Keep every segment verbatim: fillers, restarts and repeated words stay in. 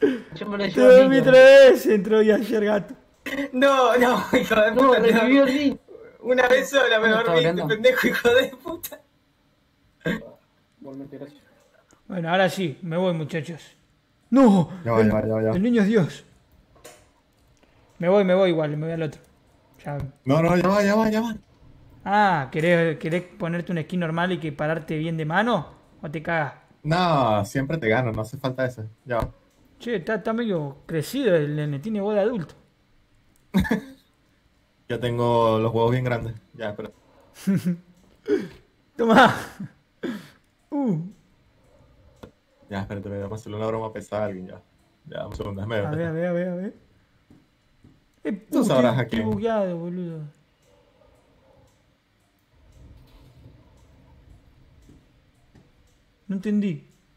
Yo me lo Te llevo al dormí niño. tres veces, entró y ayer gato. No, no, hijo de No, puta. te- revivió el niño. Una vez sola me ¿Dónde está dormiste, Brenda? pendejo, hijo de puta. Igualmente, gracias. Bueno, ahora sí, me voy, muchachos. ¡No! Ya va, El, ya va, ya va, ya va. el niño es Dios. Me voy, me voy igual, me voy al otro. Ya. No, no, ya va, ya va, ya va. Ah, ¿querés, ¿querés ponerte un skin normal y que pararte bien de mano? ¿O te cagas? No, siempre te gano, no hace falta eso. Ya va. Che, está, está medio crecido el nene, tiene voz de adulto. Ya tengo los huevos bien grandes. Ya, espera. Toma. Uh, Ya, espérate, vamos a hacerle una broma pesada a alguien ya. Ya, un segundo, déjame a ver, a ver. ver, a ver, a ver. Eh, Tú uh, sabrás estoy, a estoy quién. bugueado, boludo. No entendí.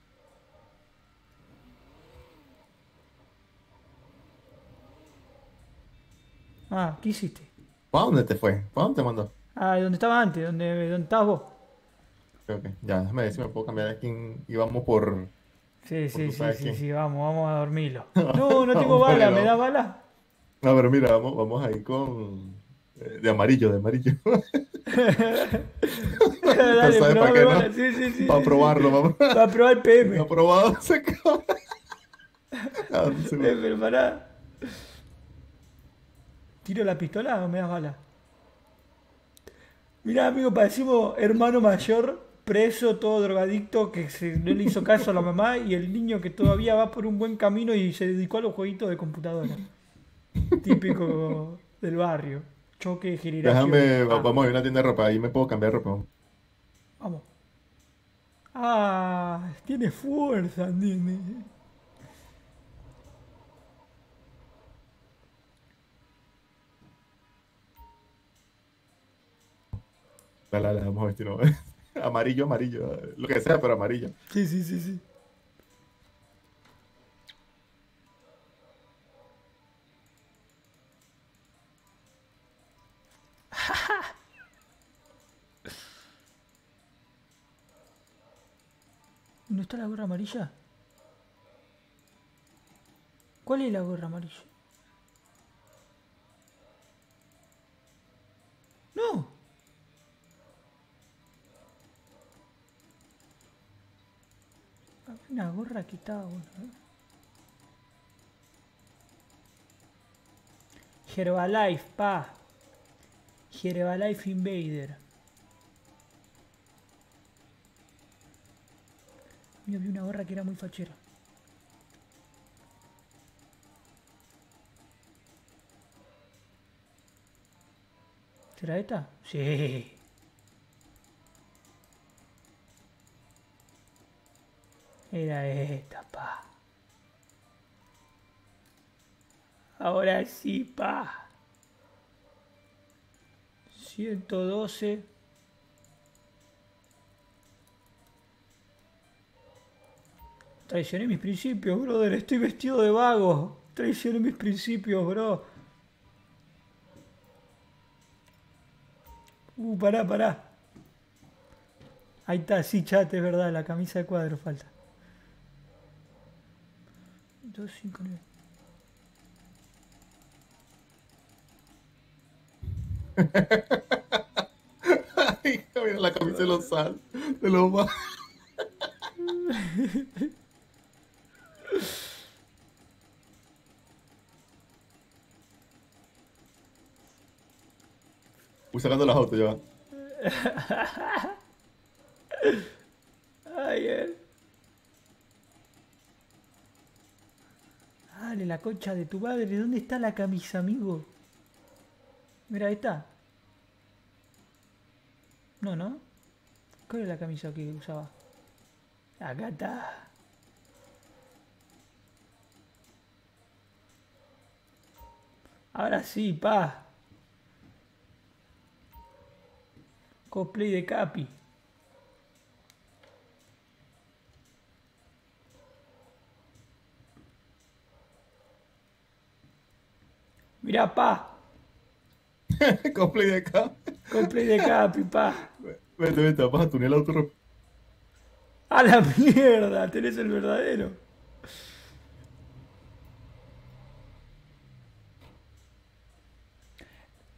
Ah, ¿qué hiciste? ¿Para dónde te fue? ¿Para dónde te mandó? Ah, ¿dónde estaba antes? ¿Dónde, dónde estabas vos? Ok, ok. Ya, déjame ver si me puedo cambiar de skin y vamos por... Sí, por sí, tú sí, sabes sí, quién. sí, vamos, vamos a dormirlo. No, no tengo Vamos por bala, él, ¿me da vamos. bala? No, pero mira, vamos, vamos ahí con... eh, de amarillo, de amarillo. No Dale, sabes pero para dame qué, bala. ¿no? Sí, sí, sí, Para sí, sí. probarlo, vamos. Va a probar el No P M. ha probado, se acaba. Ah, un Eh, segundo. pero pará. ¿Tiro la pistola o me das bala? Mirá, amigo, parecimos hermano mayor, preso, todo drogadicto, que se- no le hizo caso a la mamá y el niño que todavía va por un buen camino y se dedicó a los jueguitos de computadora. Típico del barrio. Choque de generación. Déjame, va- Ah, vamos a ir a una tienda de ropa, ahí me puedo cambiar de ropa. vamos. Ah, tiene fuerza, nene. Dale, dale, vamos a vestirnos. Amarillo, amarillo, eh, lo que sea, pero amarillo. Sí, sí, sí, sí. ¿No está la gorra amarilla? ¿Cuál es la gorra amarilla? No. Había una gorra que estaba buena. ¿Eh? Herbalife, pa. Herbalife Invader. Mira, vi una gorra que era muy fachera. ¿Será esta? Sí. Era esta, pa. Ahora sí, pa. ciento doce. Traicioné mis principios, brother. Estoy vestido de vago. Traicioné mis principios, bro. Uh, pará, pará. Ahí está, sí, chat, es verdad. La camisa de cuadro falta. dos, cinco, nueve. Ay, mira la camisa de los sal, de los más. Voy sacando las autos, ya va. Ay, eh. Dale, la concha de tu madre. ¿Dónde está la camisa, amigo? Mira, ahí está. No, ¿no? ¿Cuál es la camisa que usaba? Acá está. Ahora sí, pa. Cosplay de Capi. Mirá, pa. Cosplay de acá. Cosplay de Capi, pa. Vete, vete, vamos a tunear el auto rápido. A la mierda, tenés el verdadero.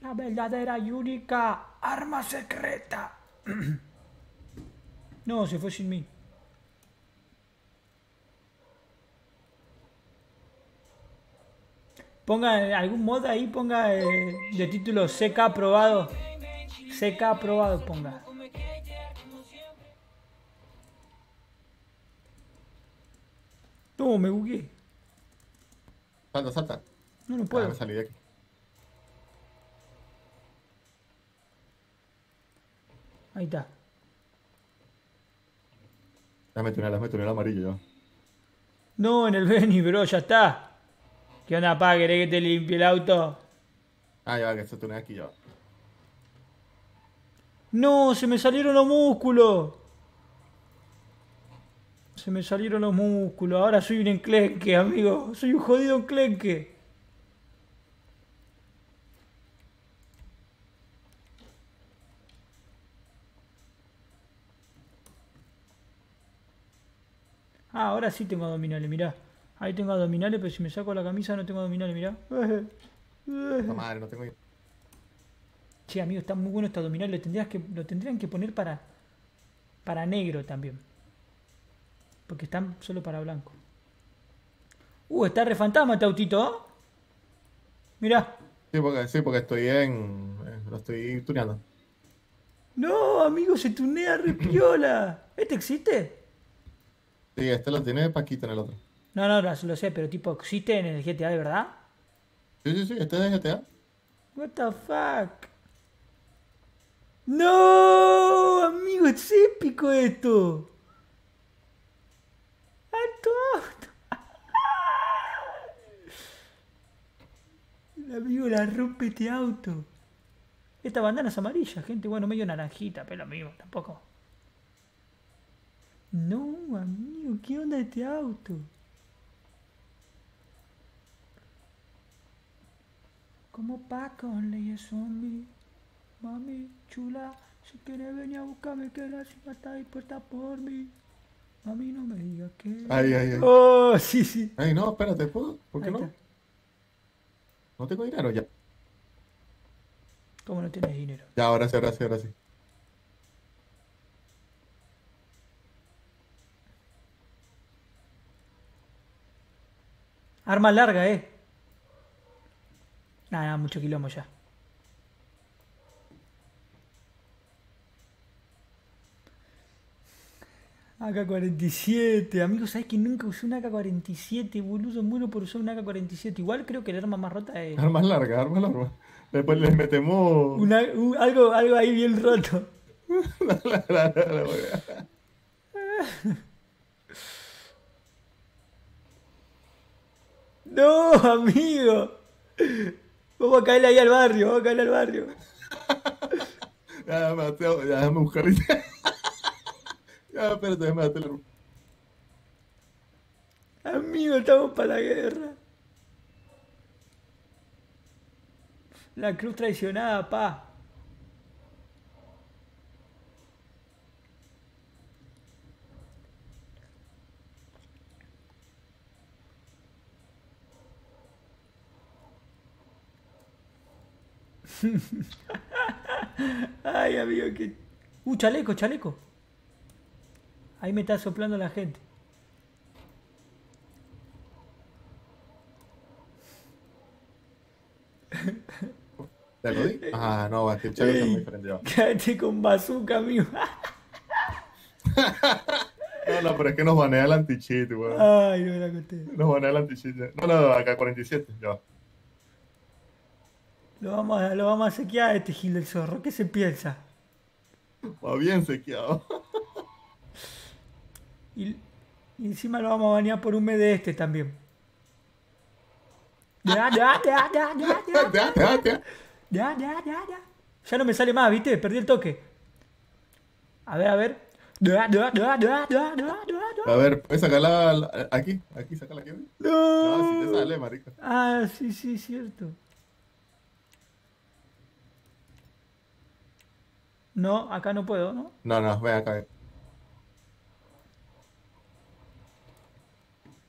La verdadera y única arma secreta. No, se fue sin mí. Ponga algún mod ahí, ponga eh, de título C K aprobado. C K aprobado, ponga. No, me bugué. Salta, salta. No, no Ah, puedo. me salí de aquí. Ahí está. Ya me tunel, me tunel amarillo yo. No, en el Beni, bro, ya está. ¿Qué onda, pa? ¿Querés que te limpie el auto? Ah, ya, que se tunel aquí ya. No, se me salieron los músculos. Se me salieron los músculos. Ahora soy un enclenque, amigo. Soy un jodido enclenque. Ah, ahora sí tengo abdominales, mirá. Ahí tengo abdominales, pero si me saco la camisa no tengo abdominales, mirá. La madre, no tengo. Che, amigo, está muy bueno este abdominal. Lo, tendrías que, lo tendrían que poner para, para negro también. Porque están solo para blanco. Uh, está re fantasma este autito, ¿eh? Mirá. Sí, porque, sí, porque estoy en. eh, Lo estoy tuneando. No, amigo, se tunea re piola. ¿Este existe? Sí, este lo tiene Paquito en el otro. No, no, no, lo sé, pero tipo, existe en el G T A, ¿de verdad? Sí, sí, sí, este es de G T A. What the fuck? No, amigo, es épico esto. Alto auto. El amigo la rompe este auto. Esta bandana es amarilla, gente. Bueno, medio naranjita, pero amigo, tampoco. No, amigo, ¿qué onda este auto? Como Paco en Leyes Zombie. Mami, chula, si quieres venir a buscarme, que la chica está dispuesta por mí. Mami, no me digas que... Ay, ay, ay. Oh, sí, sí. Ay, no, espérate, ¿puedo? ¿Por qué Ahí no? está. No tengo dinero ya. ¿Cómo no tienes dinero? Ya, ahora sí, ahora sí, ahora sí. Arma larga, eh. Nada, nada, mucho quilombo ya. A K cuarenta y siete, amigos, ¿sabes que nunca usé una A K cuarenta y siete, boludo? Muero por usar una A K cuarenta y siete. Igual creo que el arma más rota es... Armas largas, armas largas. Después les metemos. Una, un- algo, algo ahí bien roto. La, la, la, la, la, la. No, amigo. Vamos a caerle ahí al barrio, vamos a caerle al barrio. Ya, Mateo, ya, déjame buscar. Ya, espérate, déjame darte la. Amigo, estamos para la guerra. La cruz traicionada, pa. Ay, amigo, que... Uh, chaleco, chaleco. Ahí me está soplando la gente. ¿Te lo di? Ah, no, va, que chévere, es muy diferente. Ya. Quédate con bazooka, amigo. No, no, pero es que nos banea el anti-cheat, weón. Ay, no me la conté. Nos banea el anti-cheat. ya. No, no, acá cuarenta y siete, ya va. Lo vamos a, lo vamos a sequear a este Gil del Zorro. ¿Qué se piensa? Va bien sequeado. Y, y encima lo vamos a banear por un mes de este también. Ya, ya, ya, ya, ya, ya, Ya, ya, ya. ya, ya, ya, ya. Ya no me sale más, ¿viste? Perdí el toque. A ver, a ver. Ya, ya, ya, ya, ya, ya, ya. A ver, ¿puedes sacarla la- aquí? Aquí, sácala aquí. No, si te No. sale, marico. Ah, sí, sí, cierto. No, acá no puedo, ¿no? No, no, ven acá.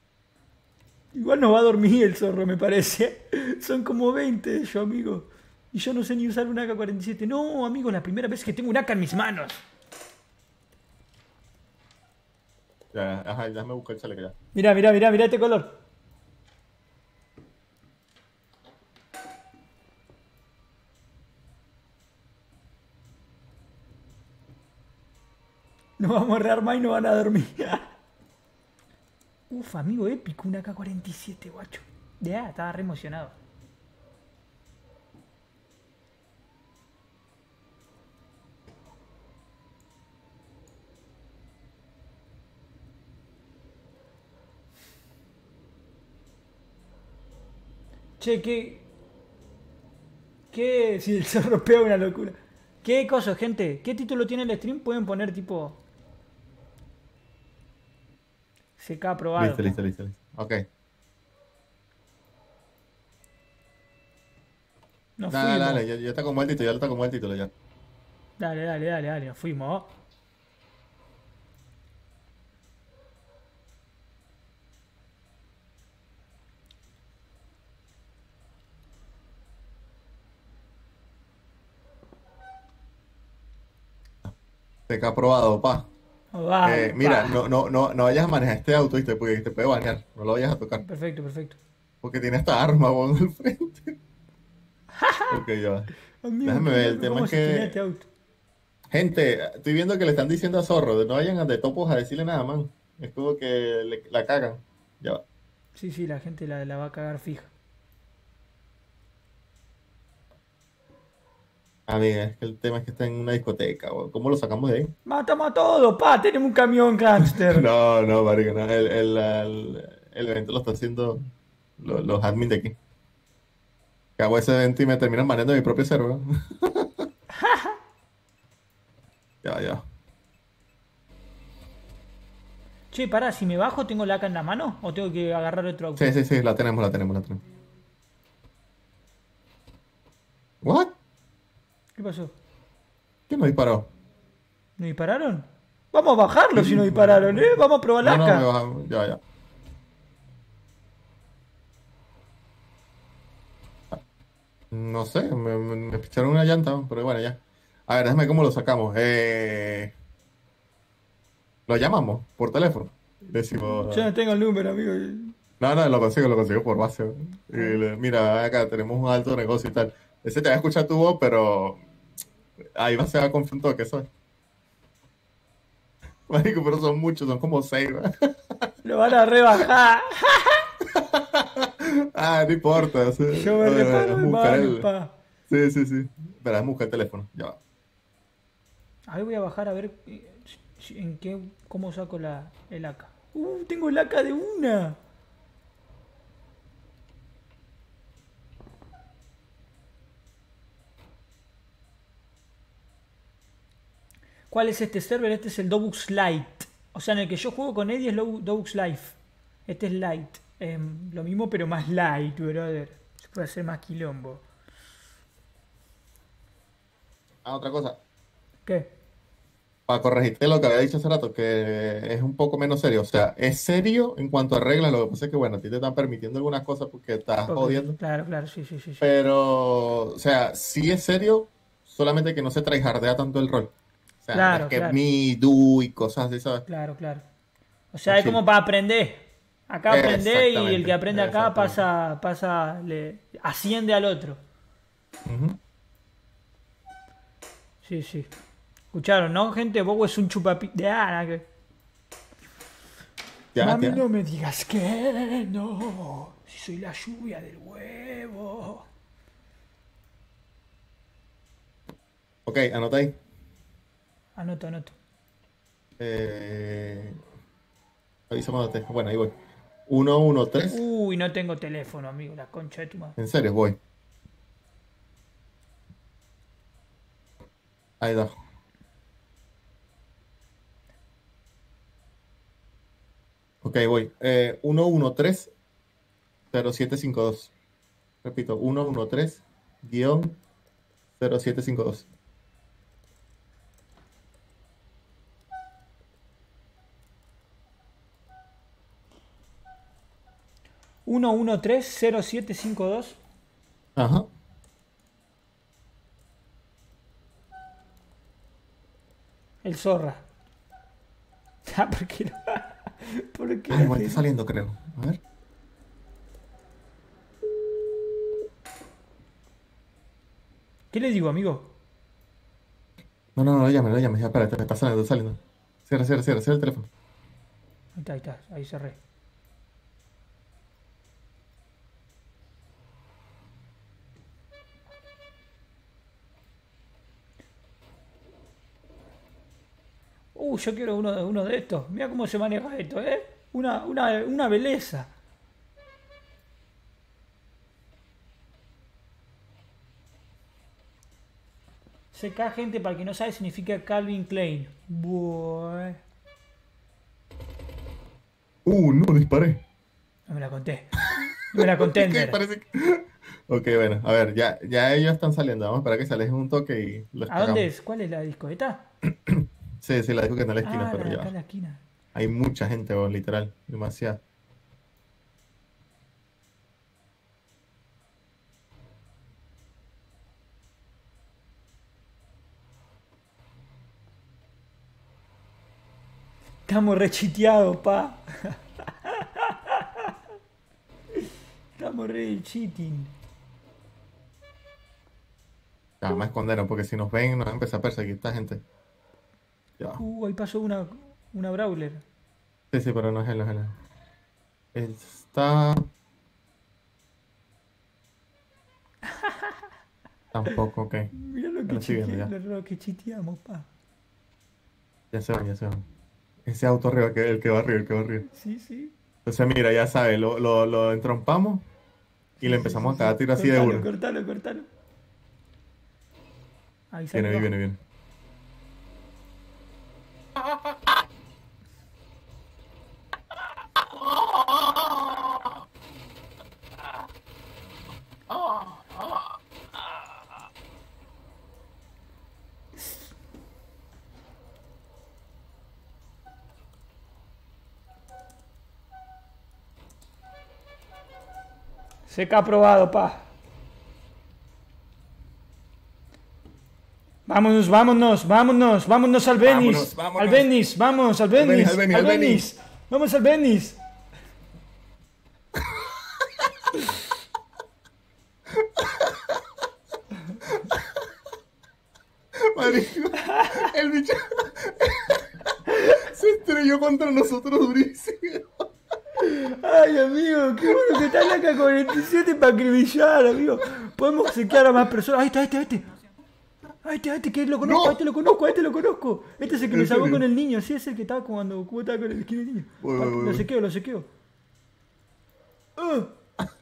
Igual nos va a dormir el zorro, me parece. Son como veinte yo, amigo. Y yo no sé ni usar una A K cuarenta y siete. No, amigo, la primera vez que tengo un A K en mis manos. Ya, ajá, déjame buscar el chaleco ya. Mirá, mirá, mirá, mirá este color. Nos vamos a rearmar y no van a dormir. Uf, amigo épico, una A K cuarenta y siete, guacho. Ya, estaba re emocionado. Che, ¿qué? ¿Qué? Si el zorro pega una locura. ¿Qué cosa, gente? ¿Qué título tiene el stream? Pueden poner tipo... C K aprobado. Listo, listo, listo, listo. Ok. Nos Dale, fuimos. dale, ya, ya está como el título, ya está como el título ya. Dale, dale, dale, dale, nos fuimos. Te ha aprobado, pa. Vale, Eh, mira, pa. no, no, no, no vayas a manejar este auto, ¿viste? Porque te puede banear. No lo vayas a tocar. Perfecto, perfecto. Porque tiene esta arma, weón, al frente. Ok, ya va. Amigo, Déjame qué ver, el loco, tema ¿cómo es se tenía que... este auto? Gente, estoy viendo que le están diciendo a Zorro, no vayan de topos a decirle nada, man. Es como que le- la cagan. Ya va. Sí, sí, la gente la, la va a cagar fija. Amiga, es que el tema es que está en una discoteca, weón. ¿Cómo lo sacamos de ahí? Matamos a todos, pa, tenemos un camión gangster. No, no, marica, no. El, el, el, el evento lo está haciendo lo- los admins de aquí. Que hago ese evento y me terminan baneando mi propio server. Ya, ya. Che, pará, si me bajo, ¿tengo la A K en la mano? ¿O tengo que agarrar otro auto? Sí, sí, sí, la tenemos, la tenemos, la tenemos. ¿What? ¿Qué pasó? ¿Quién me disparó? ¿No dispararon? Vamos a bajarlo si no dispararon, ¿eh? Vamos a probar la No, no, A K. me bajaron. Ya, ya. No sé, me, me, me picharon una llanta, pero bueno, ya. A ver, déjame cómo lo sacamos. Eh, lo llamamos por teléfono. Decimos. Yo no tengo el número, amigo. No, no, lo consigo, lo consigo por base. Y le- mira, acá tenemos un alto negocio y tal. Ese te va a escuchar tu voz, pero ahí va, se va a confundir que soy. Marico, pero son muchos, son como seis, ¿no? Lo van a rebajar. Ah, no importa. Sí. Yo me A ver, reparo déjame de buscar mano, el- pa. Sí, sí, sí. Espera, déjame buscar el teléfono. Ya va. A ver, voy a bajar a ver eh, si- en qué, cómo saco la, el A K. Uh, tengo el A K de una. ¿Cuál es este server? Este es el Dobux Lite. O sea, en el que yo juego con Eddie es Lo- Dobux Life. Este es Lite. Em, lo mismo, pero más light, brother. Se puede hacer más quilombo. Ah, otra cosa. ¿Qué? Para corregirte lo que había dicho hace rato, que es un poco menos serio. O sea, es serio en cuanto a reglas. Lo que pasa es que, bueno, a ti te están permitiendo algunas cosas porque estás Porque- jodiendo. Claro, claro, sí, sí, sí. sí. Pero, o sea, sí es serio, solamente que no se tryhardea tanto el rol. O sea, Claro, no es que claro. me, do y cosas así, ¿sabes? Claro, claro. O sea, es Chill. como para aprender. Acá aprende y el que Exactamente, aprende acá exactamente. pasa, pasa, le asciende al otro. Ujú. Sí, sí. Escucharon, ¿no, gente? Bobo es un chupapi... De ah, nada que- Ya, Mami, ya. no me digas que no. Si soy la lluvia del huevo. Ok, anota ahí. Anoto, anoto. Eh... Avísame dónde estés. Bueno, ahí voy. uno uno tres. Uy, no tengo teléfono, amigo. La concha de tu madre. En serio, voy. Ahí da. Ok, voy. Eh, uno uno tres cero siete cinco dos. Repito, uno uno tres cero siete cinco dos. uno uno tres cero siete cinco dos. Ajá. El zorra. Ah, ¿por qué no? ¿Por qué Ah, no igual hace- está saliendo, creo. A ver. ¿Qué le digo, amigo? No, no, no, no llames, no llames. Ya, espérate, está saliendo, está saliendo. Cierra, cierra, cierra, cierra el teléfono. Ahí está, ahí está, ahí cerré. Uh, yo quiero uno de, uno de estos. Mira cómo se maneja esto, ¿eh? Una, una, una belleza. C K, gente, para el que no sabe, significa Calvin Klein. Buah. Uh, no, disparé. No me la conté. No me la conté, Es que Ender. parece que... Ok, bueno, a ver, ya, ya ellos están saliendo. Vamos a esperar que se alejen un toque y los ¿A dónde cagamos. es? ¿Cuál es la discoteca? Sí, sí, la dijo que está en la esquina, Ah, pero la de ya acá va. en la esquina. Hay mucha gente, weón, literal. Demasiada. Estamos rechiteados, pa. Estamos re cheating. Ya, más escondernos, porque si nos ven, nos van a empezar a perseguir esta gente. Ya. va. Uh, ahí pasó una, una Brawler. Sí, sí, pero no es él, no es él. Está... Tampoco, ok. Mira lo Ya que lo estoy viendo, ya. chiteamos, lo que chiteamos, pa. Ya se van, ya se van. Ese auto arriba, que, el que va arriba, el que va arriba. Sí, sí. Entonces, mira, ya sabes, lo, lo, lo entrompamos y Sí, le sí, empezamos sí, a cagar sí. tiro así de Cortalo, uno. cortalo, cortalo. Ahí Viene, salió. viene, viene. C K aprobado, pa. Vámonos, vámonos, vámonos, vámonos al Benis. Vámonos, vámonos. Al Benis, vamos, al Benis, Benis, al Benis, al al Benis. Benis. Vamos al Benis. Marico, el bicho se estrelló contra nosotros durísimo. Ay, amigo, qué bueno que está en la K cuarenta y siete para acribillar, amigo. Podemos sequear a más personas. Ahí está, este, este. Ahí está, este que lo conozco, No. a este lo conozco, a este lo conozco. Este es el que ¿En me salvó serio? con el niño, sí, es el que estaba cuando Cubo estaba con el skin del niño. Voy, Pa- voy, voy, Lo voy. sequeo, lo sequeo. Ah.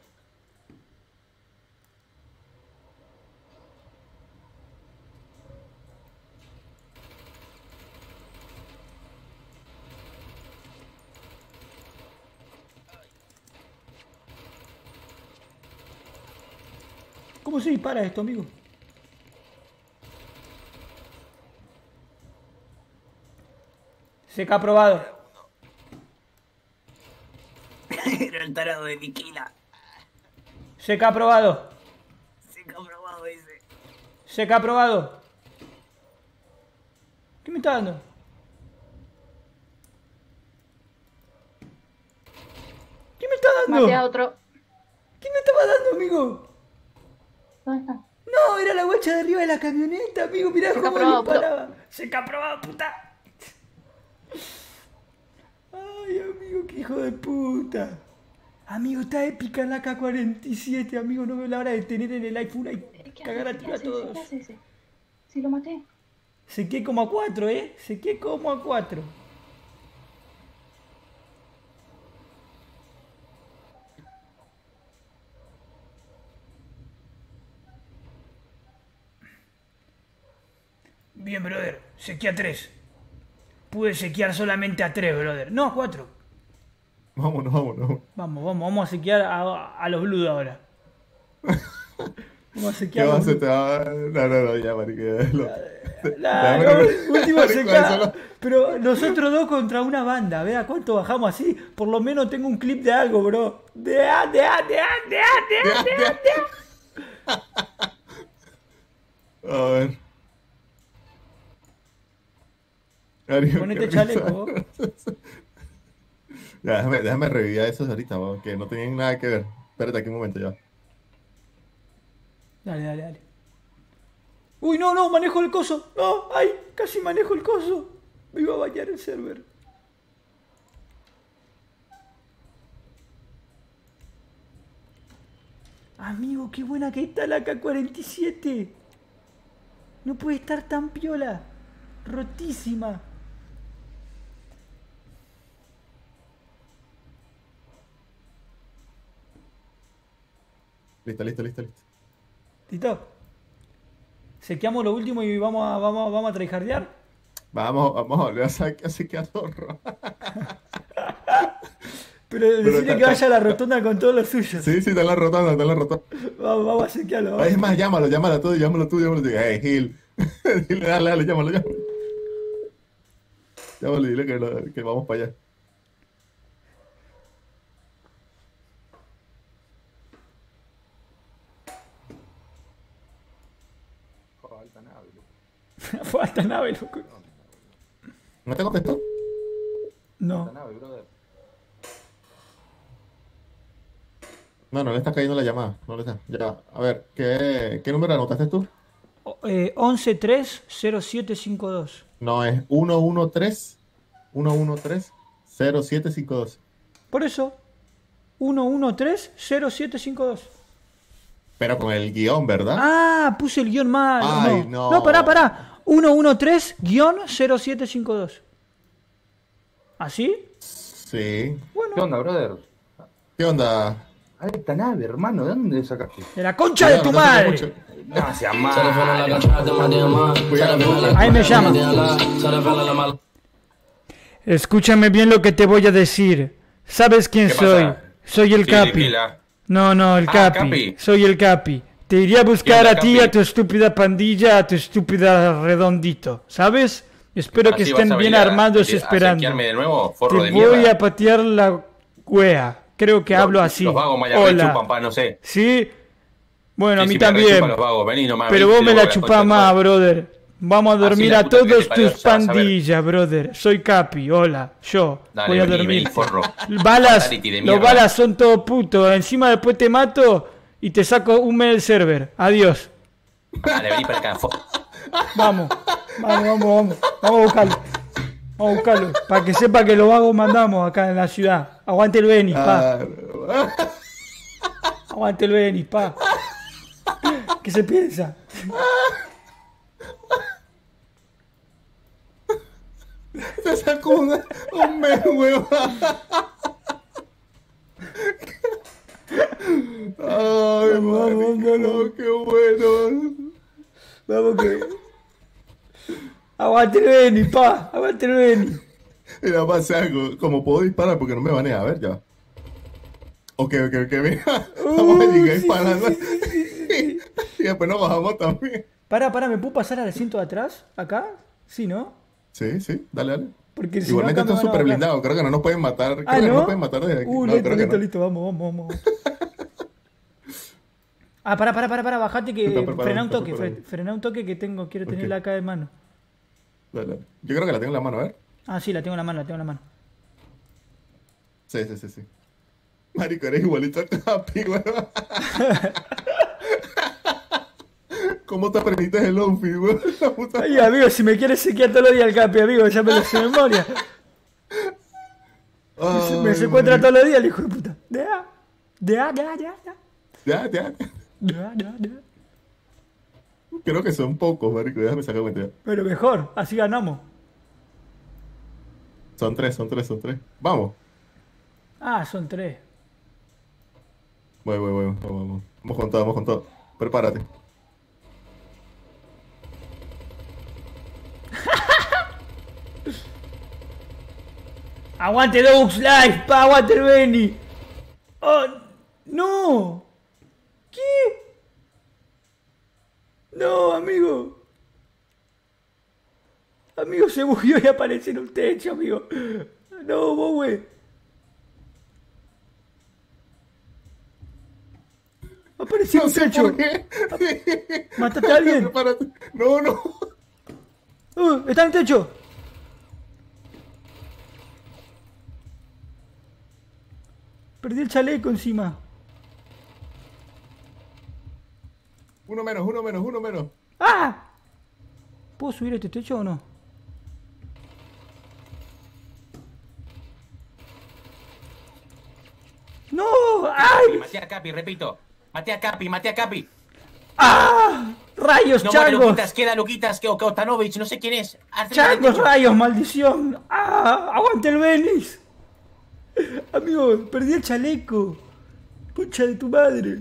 ¿Cómo se dispara esto, amigo? C K aprobado. Era el tarado de Miquila. C K aprobado. Se ha comprobado ese. C K aprobado. ¿Qué me está dando? ¿Qué me está dando? Maté a otro. ¿Qué me estaba dando, amigo? ¿Dónde está? No, era la guacha de arriba de la camioneta, amigo. Mirá Se cómo aprobado, disparaba. Se ha aprobado, puta. Ay, amigo, qué hijo de puta. Amigo, está épica la K cuarenta y siete, amigo. No veo la hora de tener en el iPhone y ¿Qué cagar a hace? tiro ¿Qué a hace ese? todos. ¿Qué hace ese? Sí, lo maté. Se quedé como a cuatro, ¿eh? Se quedé como a cuatro. Bien, brother. Sequé a tres. Pude sequear solamente a tres, brother. No, a cuatro. Vámonos, vámonos. Vamos, vamos, vamos a sequear a, a los Blood ahora. Vamos a ¿Qué sequear a va a los hacer? Blood. Te va a... No, no, no, ya, marico. ya, lo- La- Marico, no, último marico, seca. eso no- Pero nosotros dos contra una banda. Vea cuánto bajamos así. Por lo menos tengo un clip de algo, bro. De a, de a, de a, de a, de a, de a, de a. A ver. Mario, Ponete qué chaleco. risa. Ya, déjame, déjame revivir a esos ahorita, vos, que no tenían nada que ver. Espérate aquí un momento ya. Dale, dale, dale. Uy, no, no, manejo el coso. No, ay, casi manejo el coso. Me iba a bañar el server. Amigo, qué buena que está la K cuarenta y siete. No puede estar tan piola. Rotísima. Listo, listo, listo, listo. ¿Listo? Sequeamos lo último y vamos a, vamos, vamos a tryhardear. Vamos, vamos a volver a sacar así que adorro. Pero decirle ta- que vaya a la rotonda con todos los suyos. Sí, sí, está en la rotonda, está en la rotonda. Vamos, vamos a sequearlo. vamos. Es más, llámalo, llámalo tú, llámalo tú, llámalo tú. Hey, Gil. Dile, dale, dale, llámalo, llámalo. Llámalo y dile que, lo- que vamos para allá. Falta nave, loco. ¿No te contestó? No. No, no le está cayendo la llamada. No le está. Ya, a ver, ¿qué, qué número anotaste tú? O- Eh, once tres cero siete cinco dos. No, es uno uno tres uno uno tres cero siete cinco dos. Por eso, uno uno tres cero siete cinco dos. Pero con el guión, ¿verdad? Ah, puse el guión mal. Ay, no. no. no, pará, pará. uno uno tres cero siete cinco dos. ¿Así? Sí. Bueno, ¿Qué onda, brother? ¿Qué onda? Ah, esta nave, hermano, ¿de dónde sacaste? de la concha de tu Cuidado, no te madre. mucho. No, sea malo. Cuidado. Ahí me llama. Escúchame bien lo que te voy a decir. ¿Sabes quién ¿Qué soy? pasa? Soy el Sí, Capi. pila. No, no, el Ah, Capi. Capi. Soy el Capi. Te iría a buscar onda, a ti, Capi? a tu estúpida pandilla, a tu estúpida redondito. ¿Sabes? Espero que Así vas estén a bien venir a- armados a- a esperando. sequearme de nuevo, forro Te de voy mierda. a patear la wea. Creo que hablo así. Los vagos me la Hola. chupan, pa, no sé. ¿Sí? Bueno, a Sí, mí sí, me también. rechupan los vagos, vení nomás, Pero vení, vos te me lo la voy a chupás contar más, todo. brother. Vamos a dormir la a puta que todos te parió, tus ya vas a ver. pandillas, brother. Soy Capi, hola. Yo Dale, voy a vení, dormir. vení, forro. Balas, Fatality de los mierda. balas son todos putos. Encima después te mato y te saco un mes del server. Adiós. Dale, vení para acá. fo- Vamos, vamos, vamos, vamos. Vamos a buscarlo. Vamos a buscarlo. Para que sepa que lo hago mandamos acá en la ciudad. Aguante el Beni, pa. Ah, Aguante el Beni, pa. ¿Qué se piensa? te sacó un, un mes, huevo. Ay, Vamos, marica, vamos, no, qué bueno. Vamos que. Aguante el Beni, pa. Aguante el Beni. Mira, pasa algo. Como puedo disparar porque no me banea. A ver, ya. Ok, ok, ok, mira. Vamos a llegar disparando. Y después nos bajamos también. Pará, pará, ¿me puedo pasar al asiento de atrás? ¿Acá? Sí, ¿no? Sí, sí, dale, dale. Porque si Igualmente no, acá esto es me van a súper bajar. blindado. Creo que no nos pueden matar. Creo Ah, que no ¿no? nos pueden matar desde aquí. Uh, no, listo, creo que listo, no. listo, vamos, vamos, vamos. Ah, pará, pará, pará, pará, bajate que Está preparado, frena un está toque, preparado. fre- frena un toque que tengo, quiero Ok. tenerla acá de mano. Dale, dale. Yo creo que la tengo en la mano, a ver. Ah, sí, la tengo en la mano, la tengo en la mano. Sí, sí, sí, sí. Marico, eres igualito a Capi, weón. ¿Cómo te aprendiste el outfit, weón? La puta- Ay, amigo, si me quieres sequear todos los días el Capi, amigo, ya me lo sé de memoria. Ay, Me secuestra marico. todos los días el hijo de puta. Ya, ya, ya, ya, ya. Ya, ya. Ya, ya, ya. Creo que son pocos, marico. Déjame sacar cuenta. ya. Pero mejor, así ganamos. Son tres, son tres, son tres. Vamos. Ah, son tres. Voy, voy, voy. Vamos, vamos. Vamos con todo, vamos con todo. Prepárate. Aguante Dogs Life, pa, aguante el Beni. Oh, no. ¿Qué? No, amigo. Amigo, se bugueó y aparece en un techo, amigo. No, vos, güey. Apareció en No un sé techo. por qué. ¿Mataste a alguien? Prepárate. No, no. Uh, está en el techo. Perdí el chaleco encima. Uno menos, uno menos, uno menos. ¡Ah! ¿Puedo subir a este techo o no? ¡No! ¡Ay! Maté a Capi, repito. Maté a Capi, maté a Capi. ¡Ah! ¡Rayos, No muere changos! Luquitas, queda Luquitas, que Otanovich, no sé quién es. Hazle ¡Changos, derecho. rayos, maldición! ¡Ah! ¡Aguante el Venice! Amigo, perdí el chaleco. Concha de tu madre.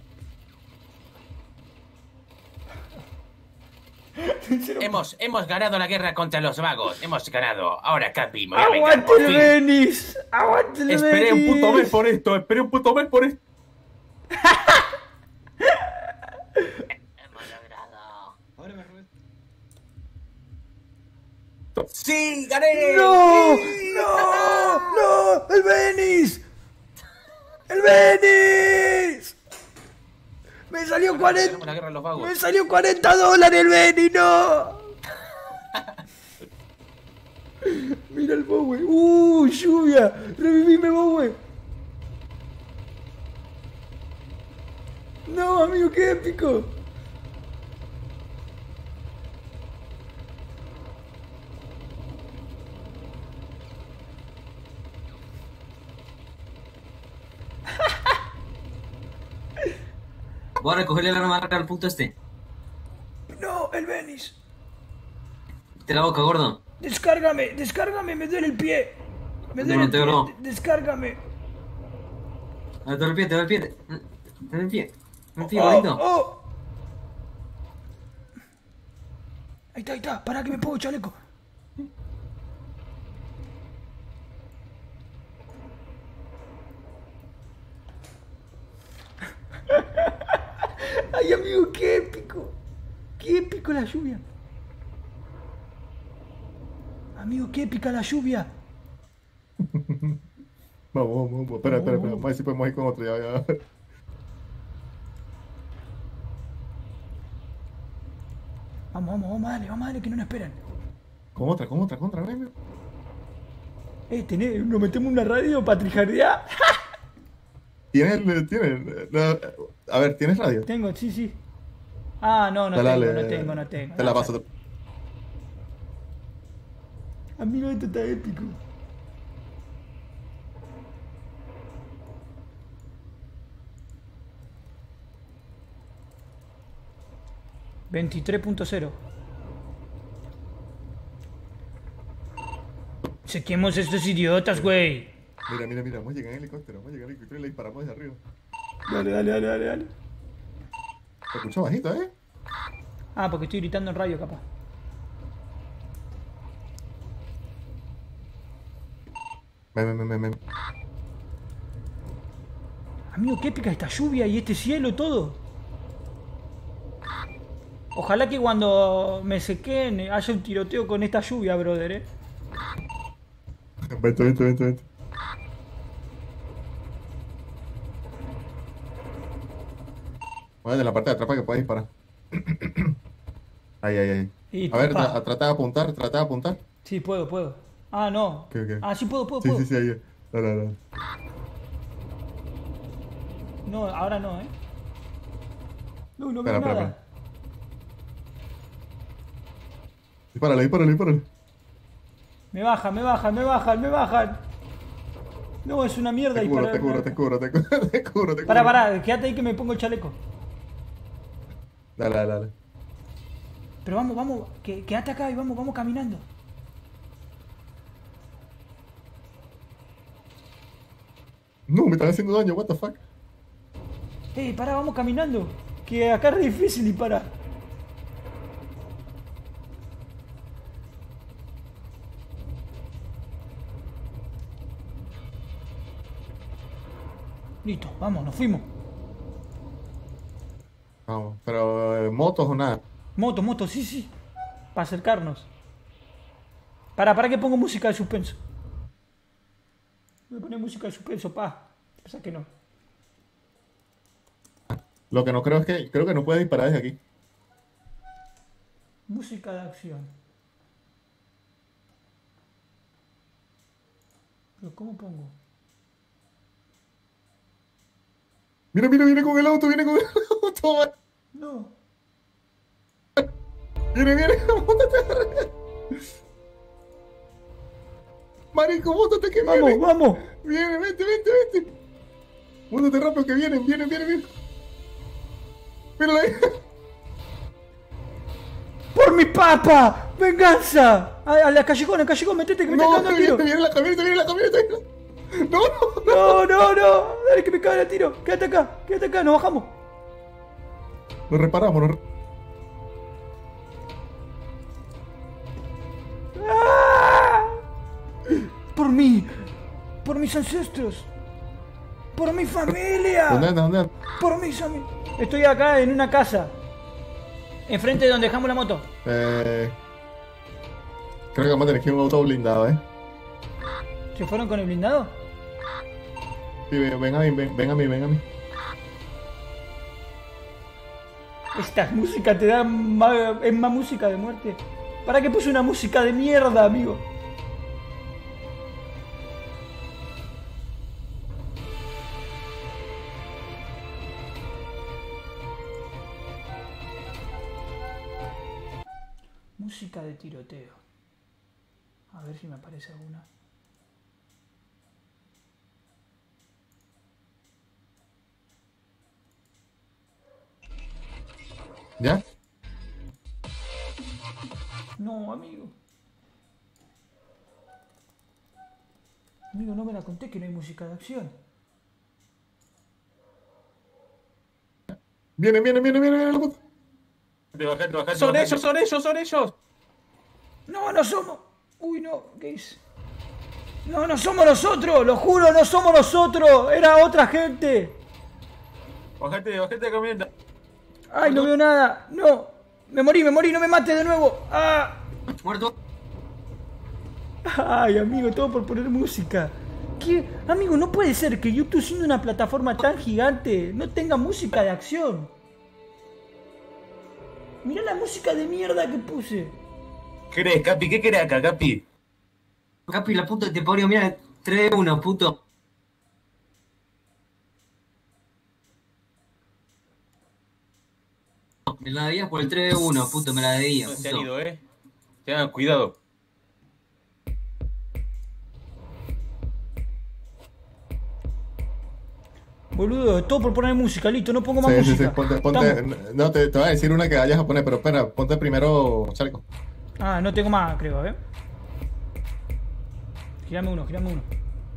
Hemos, hemos ganado la guerra contra los magos. Hemos ganado. Ahora, Capi, me voy a vengar ¡Aguante por el fin. Venice! ¡Aguante el Venice! Esperé un puto mes por esto, esperé un puto mes por esto. Hemos logrado. Ahora me robé. ¡Sí, gané! ¡No! ¡No! ¡No! ¡El Venice! ¡El Venice! ¡Me salió cuarenta! Ganamos la guerra de los magos. ¡Me salió cuarenta dólares el Venice! ¡No! Mira el Bowie. ¡Uh! ¡Lluvia! ¡Revivime, Bowie! ¡No, amigo! ¡Qué épico! Voy a recogerle la arma al punto este. ¡No! ¡El Venice! Te la boca, gordo. ¡Descárgame! ¡Descárgame! ¡Me duele el pie! ¡Me No, duele no el te pie! duele. de- ¡Descárgame! Ah, te doy el pie, te doy el pie. Te doy el pie. Un pie, ¡Oh! gordito. ¡Oh! Ahí está, ahí está. Pará que me pongo chaleco. Ay, amigo, qué épico. Qué épico la lluvia. Amigo, qué épica la lluvia. Vamos, vamos, vamos. Espera, espera, espera. Vamos a ver si podemos ir con otro. Ya, ya. Vamos, vamos, vamos a darle, vamos a darle que no nos esperan. Con otra, con otra, con otra, ven, ven. Eh, tenés, nos metemos en una radio para trijardear. ¿Tienes, tienes, no, a ver, ¿tienes radio? Tengo, sí, sí. Ah, no, no Dale, tengo, dale, no tengo, no tengo. Te la No, paso. ya. Amigo, esto está épico. veintitrés punto cero. Chequemos estos idiotas, güey. Mira, mira, mira. Vamos a llegar en helicóptero. Vamos a llegar en helicóptero y le disparamos desde arriba. Dale, dale, dale, dale, dale. Te escucho bajito, ¿eh? Ah, porque estoy gritando en radio, capaz. Ven, ven, ven, ven, ven. Amigo, qué épica esta lluvia y este cielo, todo. Ojalá que cuando me sequen haya un tiroteo con esta lluvia, brother, eh. Vente, vente, vente, vente. Muévete en la parte de atrás para que puedas disparar. Ahí, ahí, ahí. Y A ver, pa. tra- trata de apuntar, trata de apuntar. Sí, puedo, puedo. Ah, no. ¿Qué, qué? Ah, sí puedo, puedo, Sí, puedo. sí, sí, ahí. Dale, dale, dale. No, ahora no, eh. No, no Espera, veo espera, nada. espera. Dispárale, dispárale, dispárale. Me bajan, me bajan, me bajan, me bajan. No, es una mierda Te cubro, disparar. te cubro, te cubro, te cubro, te cubro, te cubro. Pará, pará, quédate ahí que me pongo el chaleco. Dale, dale, dale. Pero vamos, vamos, que, quédate acá y vamos, vamos caminando. No, me están haciendo daño, what the fuck. Eh, pará, vamos caminando. Que acá es re difícil disparar. Listo, vamos, nos fuimos. Vamos, pero eh, motos o nada. Moto, moto, sí, sí. Para acercarnos. Para, para que pongo música de suspenso. Voy a poner música de suspenso, pa. Pasa que no. Lo que no creo es que, creo que no puedes disparar desde aquí. Música de acción. Pero ¿cómo pongo? Mira, mira, viene con el auto, viene con el auto. No. Viene, viene, móntate. Marico, móntate que Vamos, viene. vamos. Viene, vente, vente, vente. Móntate rápido que vienen, vienen, vienen, vienen. Míralo ahí. ¡Por mi papa! ¡Venganza! A, a la callejón, al callejón, metete que me No, están dando viene, tiro. viene la camioneta, viene la camioneta. No, no, No, no. no, no. Dale que me cagan a tiro. Quédate acá, quédate acá, nos bajamos. Nos reparamos, nos re- ¡Ah! Por mí, por mis ancestros, por mi familia, ¿Dónde andas? ¿Dónde andas? por mis amigos. Estoy acá en una casa, enfrente de donde dejamos la moto. Eh... Creo que vamos a tener que ir a un auto blindado, ¿eh? ¿Se fueron con el blindado? Sí, ven, ven a mí, ven, ven a mí, ven a mí. Esta música te da más, es más música de muerte. ¿Para qué puse una música de mierda, amigo? Música de tiroteo. A ver si me aparece alguna. ¿Ya? No, amigo. Amigo, no me la conté que no hay música de acción. Viene, viene, viene, viene, viene la moto. Bajate, bajate, son ellos, son ellos, son ellos. No, no somos. Uy, no, ¿qué hice? No, no somos nosotros, lo juro, no somos nosotros. Era otra gente. Bajate, bajate de camioneta. Ay, no veo nada. No, me morí, me morí, no me mates de nuevo. Ah. Muerto. Ay, amigo, todo por poner música. ¿Qué? Amigo, no puede ser que YouTube, siendo una plataforma tan gigante, no tenga música de acción. Mirá la música de mierda que puse. ¿Qué querés, Capi? ¿Qué querés acá, Capi? Capi, la puta te parió, mira, tres uno, puto. Me la debías por el tres uno, puto, me la debías. No se han puto. ido, eh. Tengan cuidado. Boludo, todo por poner música, listo, no pongo más Sí, sí, música. sí, ponte, ponte, Estamos- no, te, te voy a decir una que vayas a poner, pero espera, ponte primero chaleco. Ah, no tengo más, creo, a ver. Girame uno, girame uno.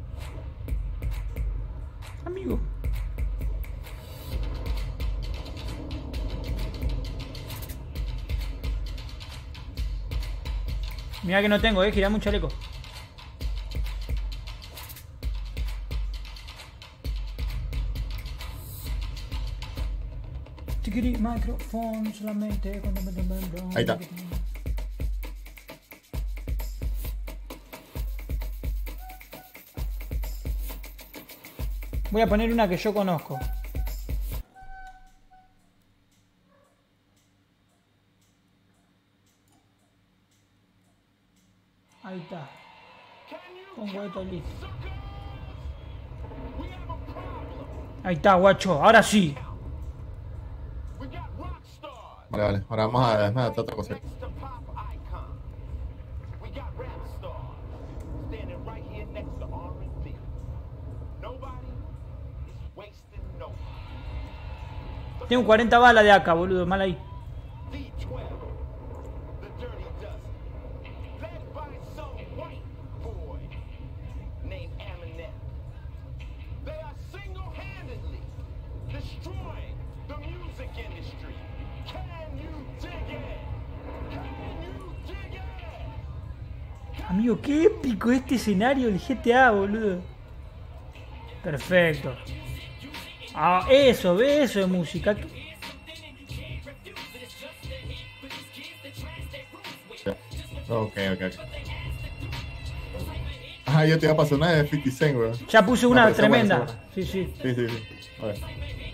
Amigo. Mira que no tengo, eh, girame un chaleco. Tiquiri, micrófono solamente cuando me toman. Ahí está. Voy a poner una que yo conozco. Ahí está. Pongo esto y listo. Ahí está, guacho. Ahora sí. Vale, vale, ahora vamos a ver otra cosa. Tengo cuarenta balas de acá, boludo. Mal ahí. Amigo, qué épico este escenario del G T A, boludo. Perfecto. Ah, eso, ve eso de música. Ok, ok, ok. Ajá, yo te iba a pasar una de cincuenta Cent, bro. Ya puse No, una pero está buena, tremenda. está buena. Sí, sí. Sí, sí, sí. A ver.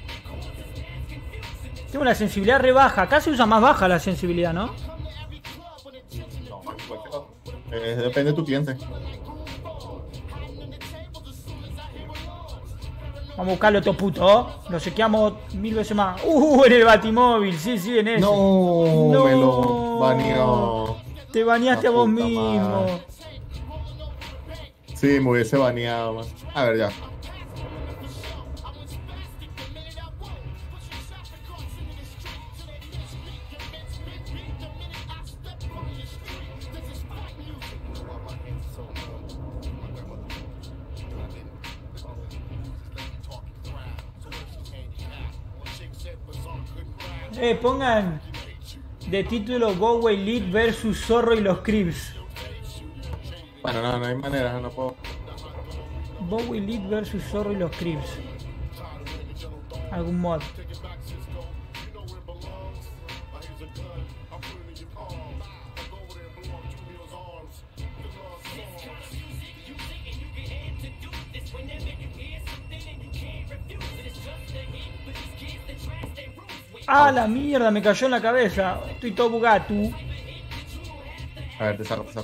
Tengo la sensibilidad re baja. Acá se usa más baja la sensibilidad, ¿no? Eh, depende de tu cliente. Vamos Vamos a buscarlo otro puto, ¿oh? Lo sequeamos mil veces más. Uh, en el batimóvil, sí, sí, en ese. No, No. me lo baneó. Te baneaste La a vos puta mismo. madre. Sí, me hubiese baneado más. A ver, ya. Eh, pongan de título Bowie Lead versus Zorro y los Crips. Bueno, no, no hay manera, no puedo. Bowie Lead versus Zorro y los Crips. Algún mod. Ah, la mierda, me cayó en la cabeza. Estoy todo bugato. A ver, te salgo, te salgo.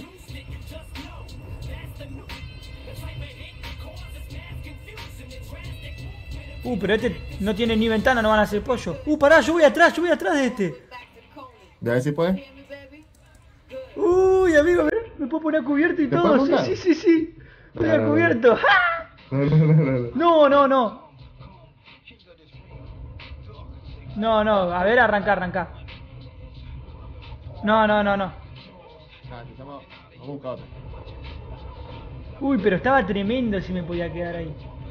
Uh, pero este no tiene ni ventana, no van a hacer pollo. Uh, pará, yo voy atrás, yo voy atrás de este. ¿Ya ves si puedes? Uy, amigo, mirá, me puedo poner cubierto y ¿Te todo. puedes Sí, montar? sí, sí, sí. Estoy No, no, no. cubierto. ¡Ja! No, no, no, no. No, no, no. No, no, a ver, arranca, arranca. No, no, no, no. Ah, te llamo. Vamos a buscar otro. Uy, pero estaba tremendo si me podía quedar ahí.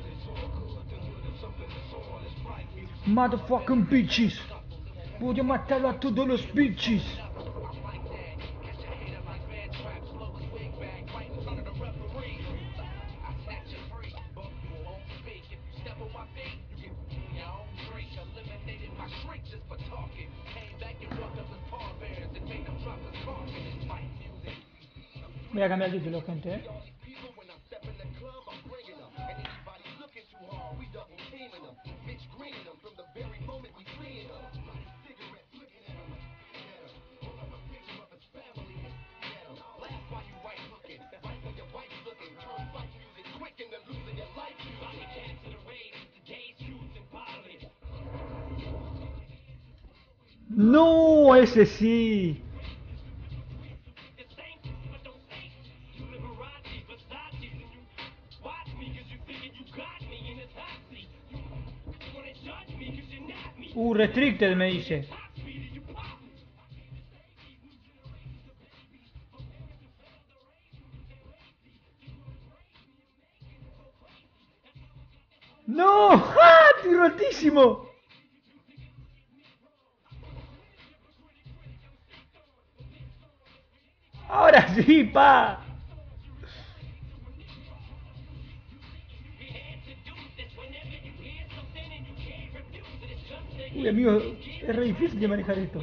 Motherfucking bitches. Voy a matarlo a todos los bitches. Voy a cambiar el título, gente, eh. No, ese sí. Uh, restricted me dice. ¡No! ¡Ah! ¡Estoy rotísimo! Ahora sí, pa. Uy, amigo, es re difícil de manejar esto.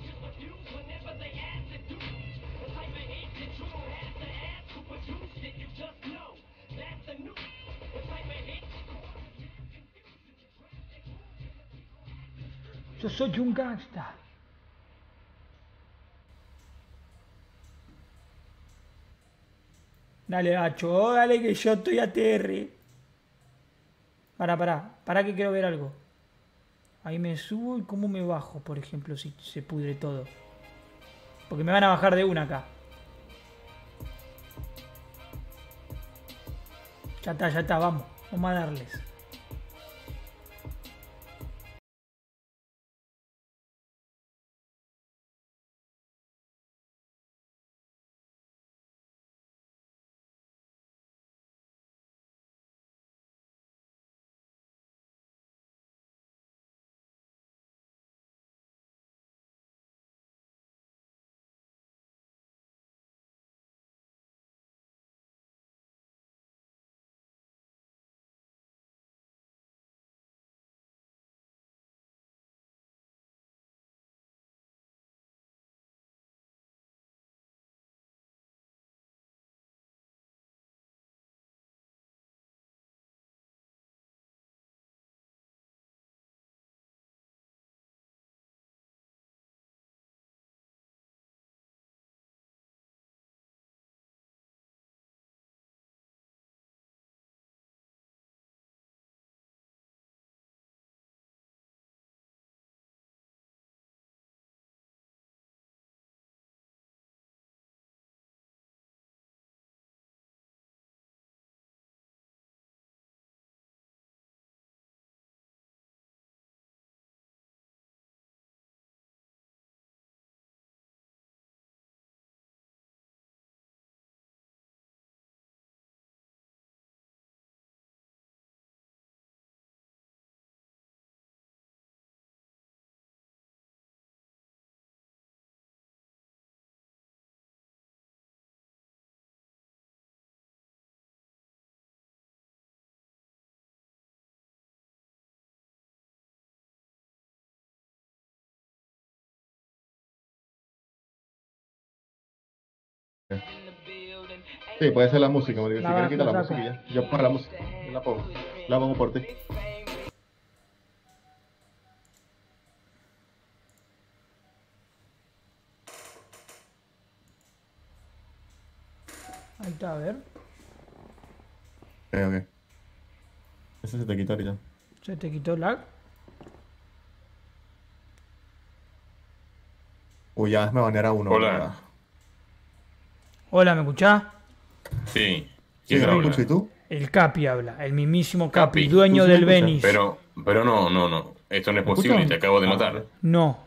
Yo soy un gangsta. Dale, gacho, dale que yo estoy a T R. Pará, pará, pará que quiero ver algo. Ahí me subo y cómo me bajo, por ejemplo, si se pudre todo. Porque me van a bajar de una acá. Ya está, ya está, vamos. Vamos a darles. Sí, puede ser la música, marico. Si La quieres quitar la bajo, música y ya. Yo pongo la música. Yo la pongo. La pongo por ti. Ahí está, a ver. Ok, ok. Ese se te quitó ahorita. ¿Se te quitó el lag? Uy, ya me baneará uno. Hola. ¿verdad? Hola, ¿me escuchás? Sí. Sí, ¿Quién me habla? escucho. ¿Y tú? El Capi habla, el mismísimo Capi, Capi, dueño ¿tú sí del me escuchas? Venice. Pero, pero no, no, no. Esto no es ¿Me posible, escuchan? te acabo de Ah, matar. vale. No.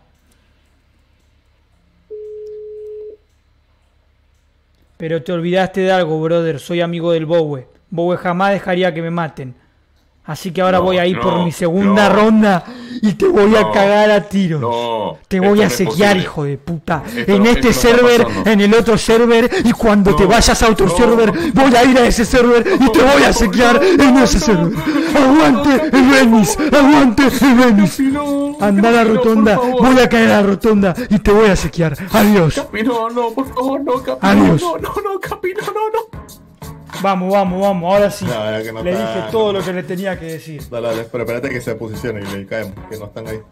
Pero te olvidaste de algo, brother. Soy amigo del Bowe. Bowe jamás dejaría que me maten. Así que ahora No, voy a ir no, por mi segunda no. ronda y te voy a No, cagar a tiros. no, te voy esto a no es sequear, posible. hijo de puta. Esto en no- este esto no está server, pasando. en el otro server, y cuando te No, vayas a otro no, server, voy a ir a ese server y te voy a sequear en ese server. ¡Aguante el Venice! ¡Aguante el Venice! Anda a la rotonda, voy a caer a la rotonda y te voy a sequear. Adiós. Capi, no, no, por favor, no, Capi. Adiós. No, no, no, Capi, no, no, no. Vamos, vamos, vamos. Ahora sí. La verdad que no Le está- dije todo lo que le tenía que decir. Dale, dale, pero espérate que se posicione y le caemos, que no están ahí.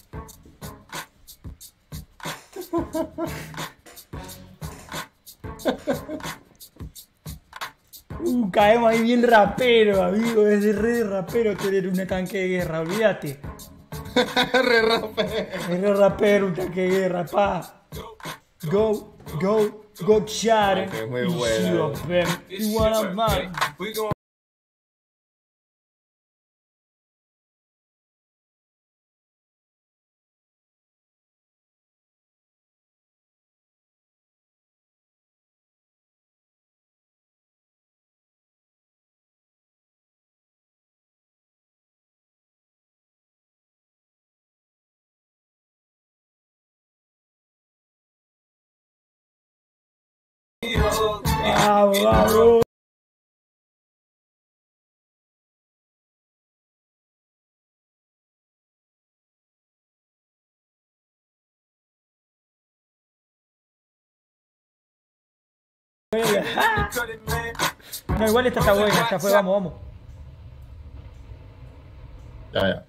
Uh, caemos ahí bien rapero, amigo. Es de re de rapero tener un tanque de guerra, olvídate. Re rape. Es re rapero un tanque de guerra, pa. Go, go, go, Sharon. Ok, muy Y buena. yo, ven, y wanna man. Vamos, vamos. No, igual esta está buena, ya fue, vamos, vamos. Ya, ya.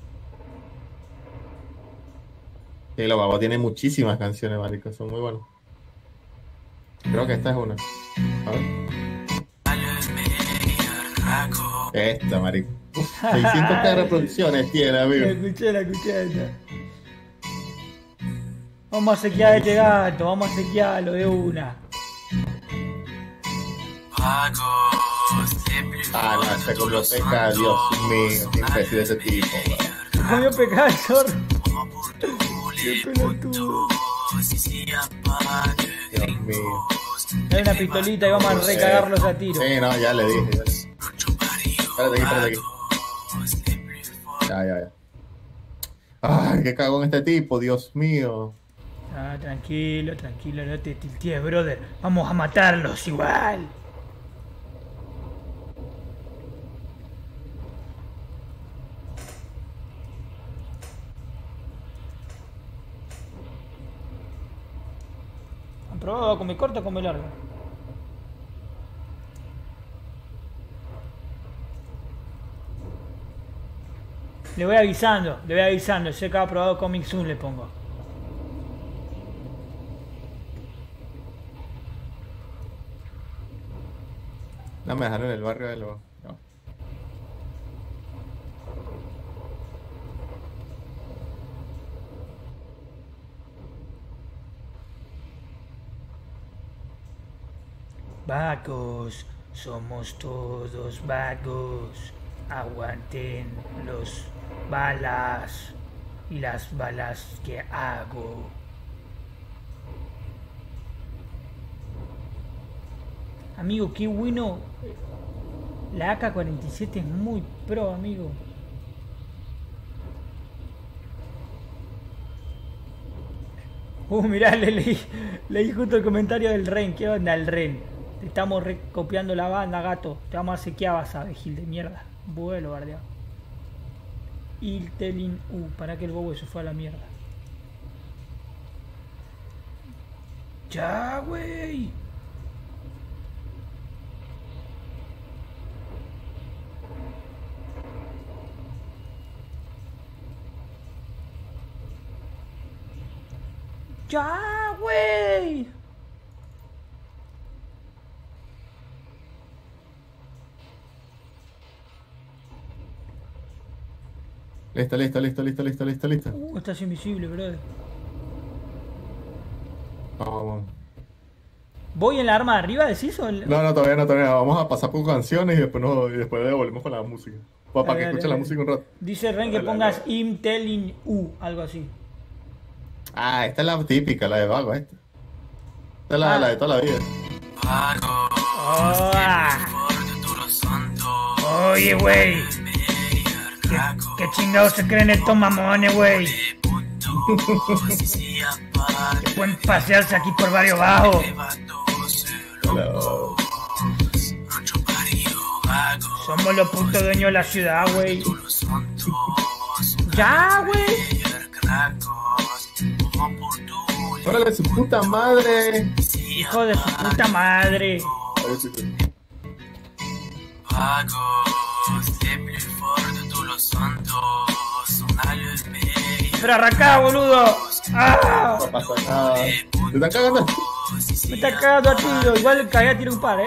Sí, lo Vago tiene muchísimas canciones, marico, son muy buenas. Creo que esta es una. A ver. Esta, marico. Uf, seiscientos K reproducciones tiene, La amigo. escuché, la escuché esta. Vamos a sequear a este gato, vamos a sequearlo de una. Ah, no, se comió peca, Dios mío, qué imbécil ese tipo, weón. Comió pecado el zorro. Qué pelotudo. Dios mío. Hay una pistolita y vamos a recagarlos a tiro. Sí, no, ya le dije. Ya. Espérate aquí, espérate aquí. Ya, ya, ya. Ay, qué cagón este tipo, Dios mío. Ah, tranquilo, tranquilo, no te tilties, brother. Vamos a matarlos igual. ¿Han probado a comer corto o comer largo? Le voy avisando, le voy avisando. Sé que ha probado Comic Soon, le pongo. No me dejaron en el barrio de los. No. Vagos, somos todos vagos. Aguanten los balas y las balas que hago. Amigo, qué bueno. La A K cuarenta y siete es muy pro, amigo. Uh, mirá, le leí, leí justo el comentario del Ren. ¿Qué onda el Ren? Te estamos recopiando la banda, gato. Te vamos a sequear, vas a ver, gil de mierda. Vuelo, bardeado. Iltelin. Uh, para que el bobo se fue a la mierda. Ya, güey. ¡Ya, güey! Listo, listo, listo, listo, listo, listo, listo. Uh, estás invisible, brother. Vamos, vamos. ¿Voy en la arma de arriba, decís? O en... No, no, todavía no, todavía no. Vamos a pasar por canciones y después, nos, y después volvemos con la música. Para, para que Dale, escuchen la dale. música un rato. Dice Ren que Dale, pongas dale. Im telling U, algo así. Ah, esta es la típica, la de Vago, esta. Esta es la, Ah. la de toda la vida. Oh, ah. Oye, güey. ¿Qué, qué chingados se creen estos mamones, güey? Que pueden pasearse aquí por Barrio Bajo. Hola. Somos los putos dueños de la ciudad, güey. Ya, güey. ¡Órale, su puta madre! Hijo de su puta madre. A ver si te- Pero arrancá, boludo. ¡Ah! No pasa nada. ¿Te están cagando? Me está cagando a tiro. Igual cagué a tiro un par, eh.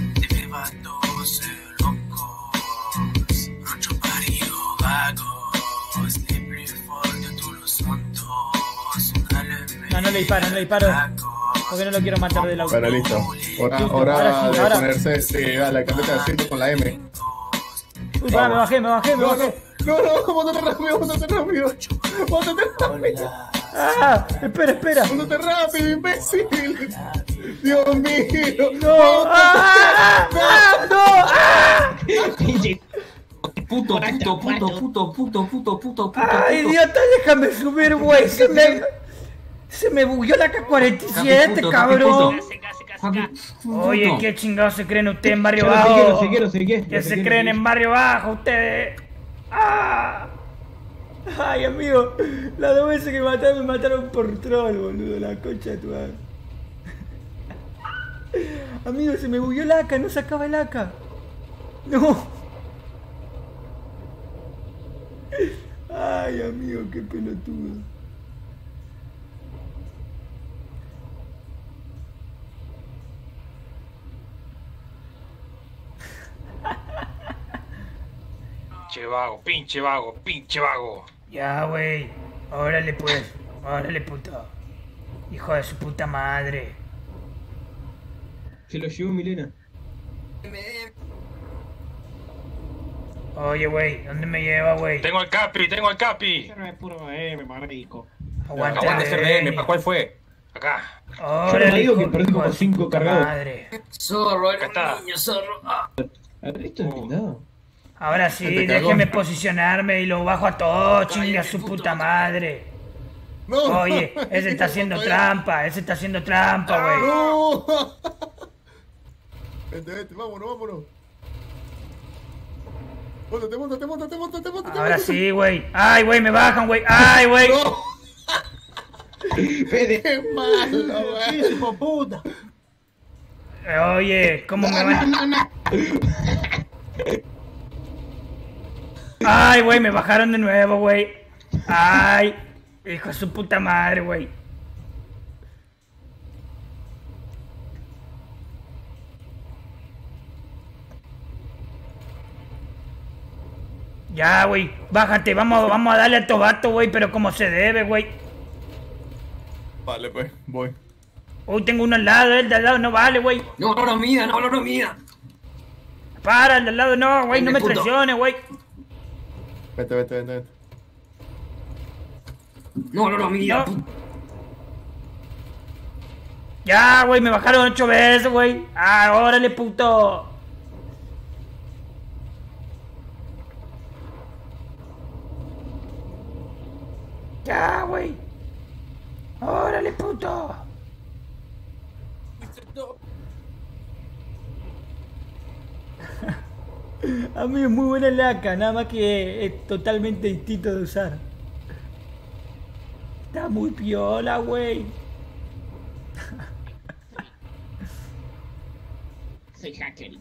No, no le disparo, no le disparo. Porque no lo quiero matar del auto. Bueno, listo. Ahora, Listo, ahora, ahora sí, de ahora. ponerse, sí, dale, cámbiate así con la M. Uy, pará, me bajé, me bajé, me No, no, bajé. no, no, bótate rápido, bótate rápido. Bótate rápido, ¡Ah! Espera, espera. bótate rápido, imbécil. Dios mío. ¡No! ¡Ah! ¡Ah! ¡No! ¡Ah! Puto, puto, puto, puto, puto, puto, puto, puto. ¡Ay, idiota! Déjame subir, güey. Se me... Se me bugueó la K cuarenta y siete, cabrón. Oye, ¿qué chingados se creen ustedes en Barrio Bajo? ¿Qué se creen en Barrio Bajo ustedes? ¡Ah! Ay, amigo, las dos veces que me mataron, me mataron por troll, boludo, la concha de tu madre. Amigo, se me bugueó el A K, no sacaba el A K. No. Ay, amigo, qué pelotudo. Pinche vago, pinche vago, pinche vago. Ya, güey. Órale, pues. Órale, puto. Hijo de su puta madre. Se lo llevó Milena. Oye, güey, ¿dónde me lleva, güey? Tengo al Capi, tengo al Capi. No es puro M, marico. Aguanta, Aguante ese R M, güey. ¿cuál fue? Acá. Órale, digo que hijo- perdí hijo como de su cinco puta cargados. madre. Zorro, Acá era está. un niño, zorro. Ah. Esto es pintado. Ahora sí, Te cagó. déjeme posicionarme y lo bajo a todos, chinga su puta madre. No. Oye, ese está haciendo trampa, ese está haciendo trampa, güey. No. Vente, vente, vámonos, vámonos. Móntate, móntate, móntate, móntate, móntate. Ahora sí, güey. Ay, güey, me bajan, güey. Ay, güey. No. Qué malo, güey. ¡Hijo puta! Oye, ¿cómo me van? Ay, güey, me bajaron de nuevo, güey. Ay, hijo de su puta madre, güey. Ya, güey, bájate, vamos, vamos a darle a Tobato, güey, pero como se debe, güey. Vale, pues, voy. Uy, tengo uno al lado, el de al lado no vale, güey. No, no, no, mira, no, no, no, mira. Para, el de al lado no, güey, no me Vente, puto. traiciones, güey. Vente, vente, vente, vente. No, no, no, mira. No. pu- Ya, güey, me bajaron ocho veces, güey. Ah, órale, puto. Ya, güey. Órale, puto. A mí es muy buena laca, nada más que es totalmente distinto de usar. Está muy piola, güey. Soy hacker.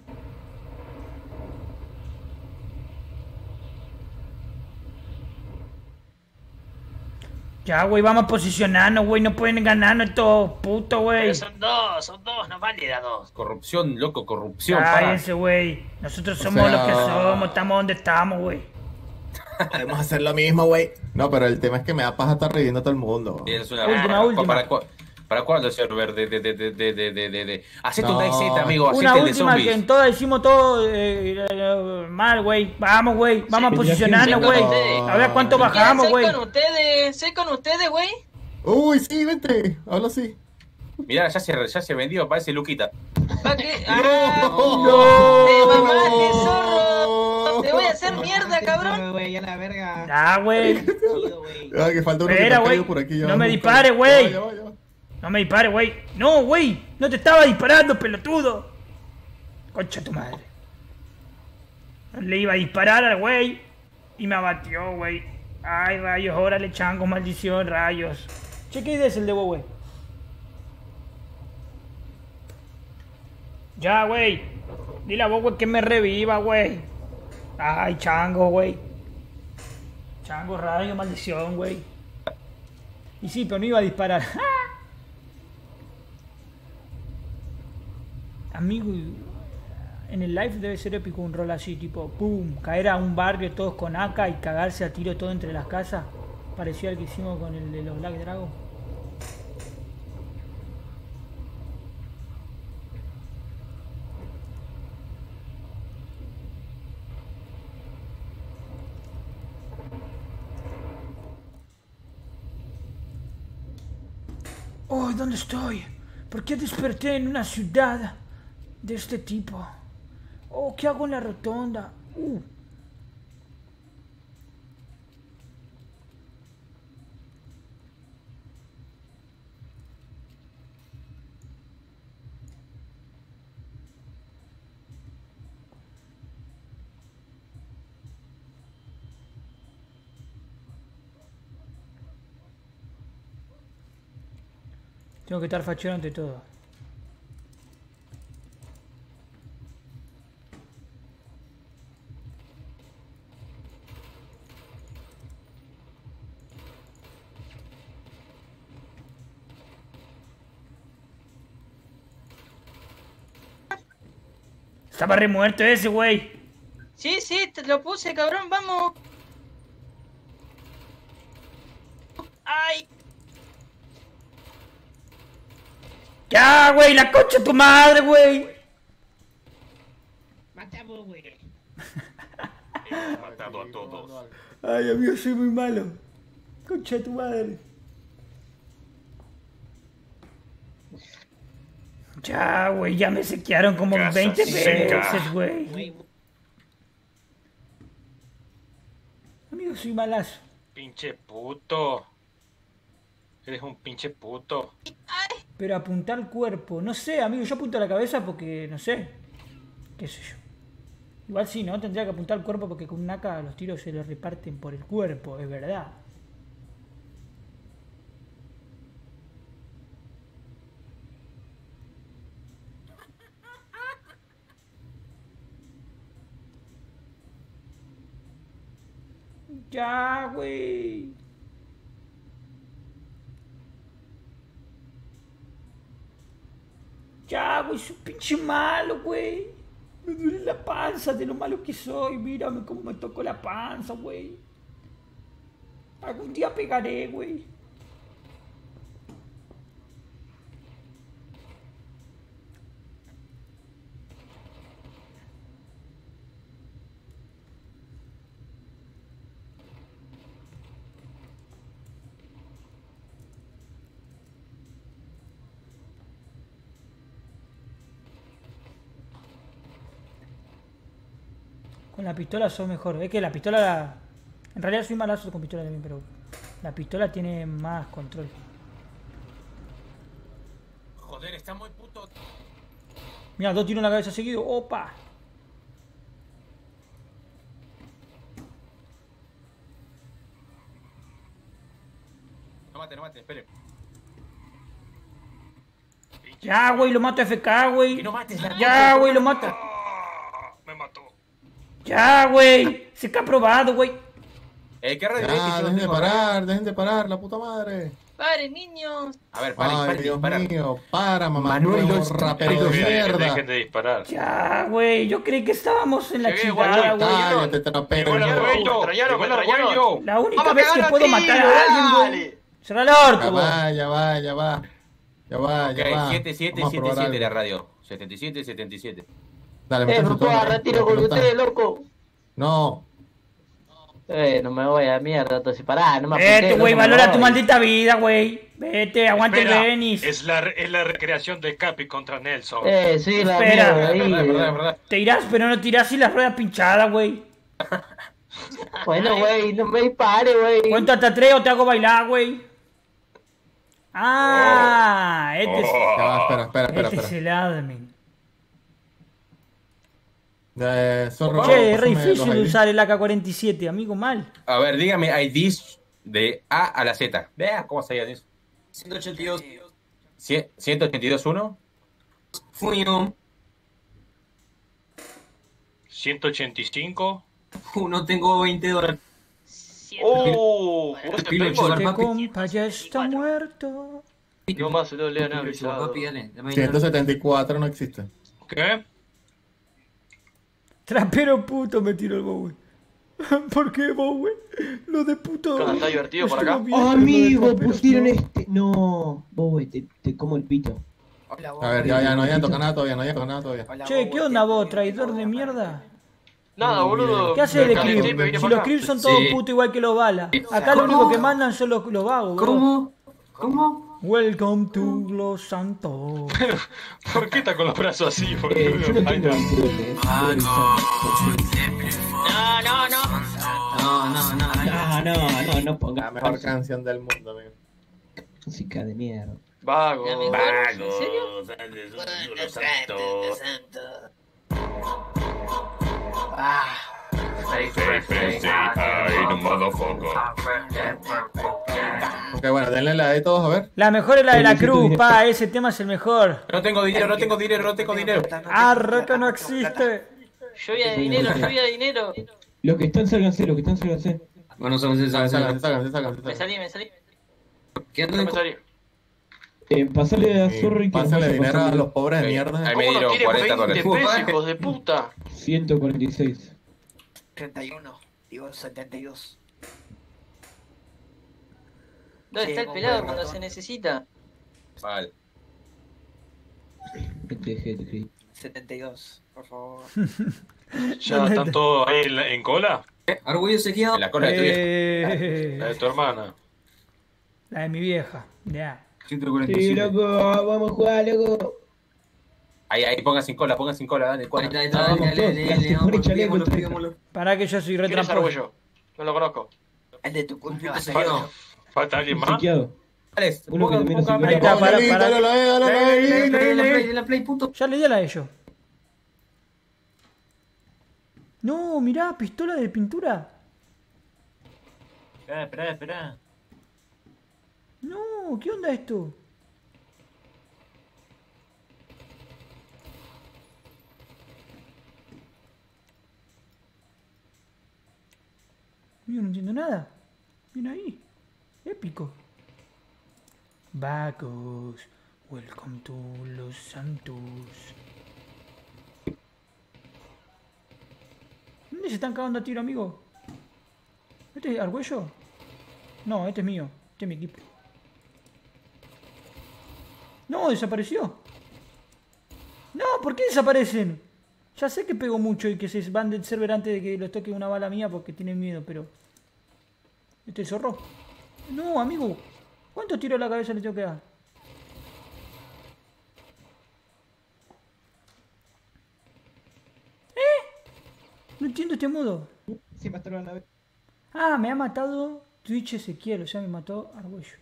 Ya, güey, vamos a posicionarnos, güey. No pueden ganarnos estos putos, güey. Pero son dos, son dos, no vale a dos. Corrupción, loco, corrupción. Cállense, güey. Nosotros somos sea- los que somos, estamos donde estamos, güey. Podemos hacer lo mismo, güey. No, pero el tema es que me da paja estar reviviendo a todo el mundo. Es una Última, para, última. ¿Para, cu- ¿Para cuándo el server de de de de de de de de de? Hacete No. un DayZ, amigo, hacete Una el de última que en zombies. todas hicimos todo eh, eh, mal, güey. Vamos, güey. Vamos a posicionarnos, sí, güey. no. A ver cuánto ¿Qué bajamos, Sé güey. con ustedes, sé con ustedes, güey. Uy, sí, vente. Habla así. Mirá, ya se, ya se vendió, parece Luquita. ¿Para qué? ¡Ah! No. ¡Te mamaste, zorro! ¡Te voy a hacer mierda, cabrón! Güey, a la verga. Ya, güey. Chido, güey. Ah, que falta uno Espera, que te ha güey. caído por aquí. ya No me vamos. dispare, güey. Ya va, ya va, ya va. No me dispares, güey. No, güey. No te estaba disparando, pelotudo. Concha tu madre. Le iba a disparar al güey y me abatió, güey. Ay, rayos. Órale, chango, maldición, rayos. Che, ¿qué idea es el de vos, güey? Ya, güey. Dile a vos, güey, que me reviva, güey. Ay, chango, güey. Chango, rayo, maldición, güey. Y sí, pero no iba a disparar. Amigo, en el live debe ser épico un rol así, tipo, pum, caer a un barrio todos con A K y cagarse a tiro todo entre las casas. Parecía al que hicimos con el de los Black Dragon. Oh, ¿dónde estoy? ¿Por qué desperté en una ciudad de este tipo? Oh, ¿qué hago en la rotonda? Uh. Tengo que estar fachero ante todo. Estaba re muerto ese, güey. Sí, sí, te lo puse, cabrón, vamos. ¡Ay! Ya, güey, la concha de tu madre, güey. Matamos, güey. Hemos matado a todos. Ay, amigo, soy muy malo. Concha de tu madre. Ya, güey, ya me sequearon como Casa veinte seca. veces, güey. Güey, Amigo, soy malazo. Pinche puto. Eres un pinche puto. Pero apuntar al cuerpo, no sé, amigo, yo apunto a la cabeza porque, no sé, qué sé yo. Igual sí, ¿no? Tendría que apuntar al cuerpo porque con un A K los tiros se los reparten por el cuerpo, es verdad. Ya, güey. Ya, güey, soy pinche malo, güey. Me duele la panza de lo malo que soy. Mírame cómo me tocó la panza, güey. Algún día pegaré, güey. Con la pistola soy mejor. Es que la pistola... La... En realidad soy malazo con pistola también, pero... La pistola tiene más control. Joder, está muy puto. Mira, dos tiros en la cabeza seguido. ¡Opa! No mate, no mate, espere. Ya, güey, lo mato a F K, güey. Que no mates la Ya, güey, lo mato. Me mató. Ya, güey. Se que ha probado, güey. Eh, ¿qué radio Ya, es? Que yo no dejen de tengo parar, dejen de parar, la puta madre. Paren, niños. A ver, paren, Ay, paren, Dios disparen. mío, para, mamá. Manuel, huevo, no está- rapero de Dejen, mierda. dejen de disparar. Ya, güey, yo creí que estábamos en la Llegué, chingada, guacho, güey. Cállate, trapero. Llegó el de mierda. argüello, Trayaron, llegó el trayaron. argüello. La única Vamos a vez que cagarlo puedo a matar tiro, a alguien, güey. dale. Será el Ya orto, güey. va, ya va, ya va. Ya va, Ok, ya va. siete siete Vamos a siete probar siete la algo. radio. setenta y siete setenta y siete. Dale, Eh, métete no todo, puedo agarrar tiro con no está. ustedes, loco. No, Eh, no me voy a mierda, entonces pará, no me Vete, apunté, güey, loco, me valora tu voy. maldita vida, güey. Vete, aguante Espera, el Benis. Es la, es la recreación de Capi contra Nelson. Eh, sí, la Espera. mierda Es ahí. verdad, es verdad, es verdad. Te irás, pero no te irás y las ruedas pinchadas, güey. Bueno, güey, no me dispare, güey. Cuento hasta tres o te hago bailar, güey. Ah, este, es, ya va, espera, espera, espera, este es espera. el admin. Eh, zorro, Che, es re pásame difícil los I D. usar el A K cuarenta y siete, amigo, mal. A ver, dígame I Ds de A a la Z. Vea cómo se llama. ciento ochenta y dos. ciento ochenta y dos uno. Fuño. ciento ochenta y cinco. Uh, no tengo veinte dólares. ¡Oh! ¿Jugaste Pilo, paintball? chugar, Este papi. compa ya está muerto. Yo más lo le han Chugar, avisado. papi, dale. dame ciento dinero. setenta y cuatro no existe. ¿Qué? Trapero puto me tiró el Bowie. ¿Por qué, Bowie? Lo de puto. Claro, está divertido por Estuvo acá. bien, pero lo de Amigo, trapero, pusieron no. este. No, Bobo, te, te como el pito. A ver, ya, ya, no, ya toca nada todavía, no, ya toca nada todavía. Che, ¿qué onda vos, traidor de mierda? Nada, boludo. ¿Qué haces de Me calenté y me Clip? vine Si para los acá. Clips son todos Sí. putos igual que los balas. Acá lo único que mandan son los, los vagos, bro. ¿Cómo? ¿Cómo? Welcome to Los Santos. ¿Por qué está con los brazos así, Eh, yo boludo? no Ay, tengo no. veinte dólares. No, no, no. No, no, no. No, no, no, no La pongas mejor canción del mundo, amigo. música de mierda. Vago. Ya me- Vagos, ¿En serio? antes de los santos. Ah. Ay, no motherfucker. Ok, bueno, denle la de todos, a ver. La mejor es la de la cruz, pa. Ese tema es el mejor. No tengo dinero, no tengo dinero, no tengo dinero. Arre que no existe. Lluvia de dinero, lluvia de dinero. Los que están, sálganse, los que están, sálganse. Bueno, son esas. Sáquense, sáquense, sáquense, sáquense. Me salí, me salí. ¿Qué No me andan salí. Eh, pasale a Zorro y que nos Pásenle vaya dinero a pasando los pobres de Ahí mierda. me ¿Cómo no dieron tiene cuarenta veinte dólares. pesos, hijos de puta? ciento cuarenta y seis. treinta y uno, digo setenta y dos. ¿Dónde Sí, está el vos, pelado bueno, cuando ratón. se necesita? Mal. G T G, G T. setenta y dos, por favor. ¿Ya están todos ahí en, la- en cola? Argüello sequeado. En la cola de tu vieja. La Eh, de tu hermana. la de mi vieja. Ya. ciento cuarenta y Sí, siete. loco, vamos a jugar, loco. Ahí, ahí, pongan sin cola, pongan sin cola, dale, Ahí cuatro. está, ahí está, Vamos, dale, todos, dale, casi dale, por vamos, chaleco, peguémoslo, tres. peguémoslo. Para que yo soy ¿Quién es retramposo. Argüello? No lo conozco. El de tu culpa. Puta sequeado. ¿Falta alguien más? Chequeado. Dale, Uno que pongan, también nos pongan- Ahí está, para, Dale, para. dale, dale, dale, dale. Dale la play, dale la play, puto. Ya le di a la de ellos. No, mirá, pistola de pintura. Espera, espera, espera. No, ¿qué onda esto? Yo no entiendo nada. Mira ahí. Épico. Vagos. Welcome to Los Santos. ¿Dónde se están cagando a tiro, amigo? ¿Este es Argüello? No, este es mío. Este es mi equipo. No, desapareció. No, ¿por qué desaparecen? Ya sé que pego mucho y que se van del server antes de que los toque una bala mía porque tienen miedo, pero... ¿Este zorro? No, amigo. ¿Cuántos tiros a la cabeza le tengo que dar? ¿Eh? No entiendo este modo. Sí, mataron a la vez. Ah, me ha matado Twitch Ezequiel, o sea, me mató Argüello.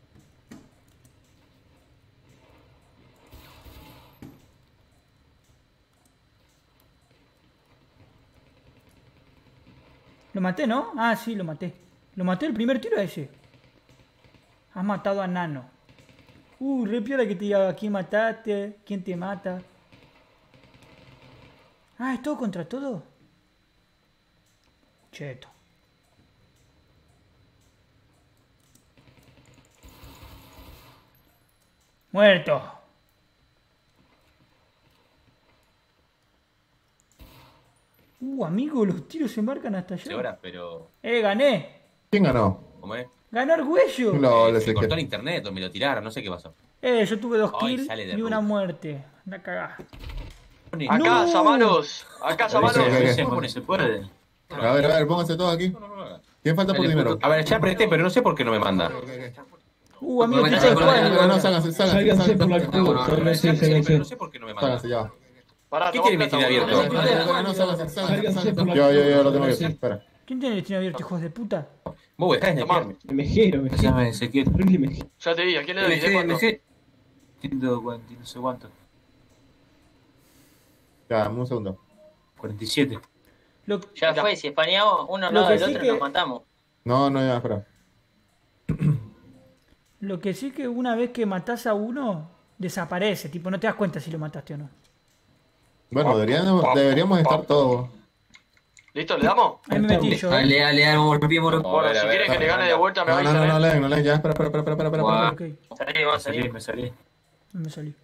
Lo maté, ¿no? Ah, sí, lo maté. Lo maté el primer tiro a ese. Has matado a Nano. Uh, re piola que te diga a quién mataste, quién te mata. Ah, ¿es todo contra todo? Cheto. Muerto. Uh, amigo, los tiros se marcan hasta allá. Horas, pero... Eh, gané. ¿Quién ganó? ¿Cómo es? Ganó Argüello. No, Eh, le se sé cortó que- el internet o me lo tiraron, no sé qué pasó. Eh, yo tuve dos Ay, kills sale de y una ruta. muerte. Anda cagada. Acá, No. Samanos. Acá, Samanos. Ok, ok, ok. Se pone, se puede. A ver, a ver, pónganse todos aquí. ¿Quién falta por dinero? A ver, ya apreté, pero no sé por qué no me manda. Uh, amigo, Bueno, tipo de bueno, cuadro. No, no, sálganse, sálganse, Sálganse por la sálganse. cruz. No Sálganse, sé, pero sálganse. no sé por qué no me Sálganse, manda. ya va. Pará, ¿Qué toma quiere mi plata, tiene boludo. abierto? No, no, no, no, sálganse, sálganse, Sálganse por la Yo, yo, yo cruz. lo tengo abierto. Espera. ¿Quién tiene el destino abierto, hijos de puta? Vos dejás de Tomá. nequearme. Mejero, mejero. Llame Ezequiel. Horrible mejero. Ya te di, ¿a quién le doy? ¿De cuánto? ciento cuarenta, no sé cuánto. Ya, dame un segundo. cuarenta y siete. Lo, Ya fue, si españamos uno al Lo lado que del sí otro que- nos matamos. No, no, ya, espera. lo que sí que una vez que matás a uno, desaparece. Tipo, no te das cuenta si lo mataste o no. Bueno, deberíamos, deberíamos estar todos. ¿Listo? ¿Le damos? Ahí me metí yo, Dale, eh. dale, dale, vamos, rompí, moro. Bueno, ver, a si ver, quieren a que ver, le gane de vuelta, me No, no, avisan, no, no, ¿eh? leen, no leen, ya, espera, espera, espera, espera, espera. Guau. Ok, Salí, vamos a Salí, salir. me salí. me salí.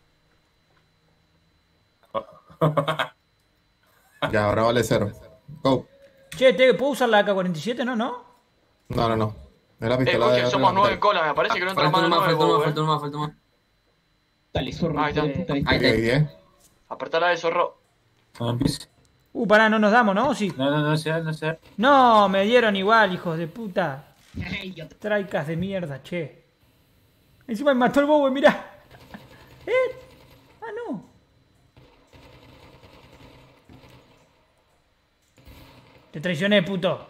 Ya, ahora vale cero. Go. Che, ¿te puedo usar la A K cuarenta y siete? No, no. No, no, no. Es la Eh, pistola escuchen, de somos nueve colas, me parece que no entra Falta más uno de más, falta uno nueve, más, falta eh. uno más, falta uno más. Dale, zorro. Ahí está. hijo de puta, ahí Ahí está. está. Y diez. Apretá la de zorro. No empiece. Uh, pará, no nos damos, ¿no? Sí. No, no, no sé, no sé. No, me dieron igual, hijos de puta. Traicas de mierda, che. Encima me mató el bobo, mirá. ¿Eh? Ah, no. Te traicioné, puto.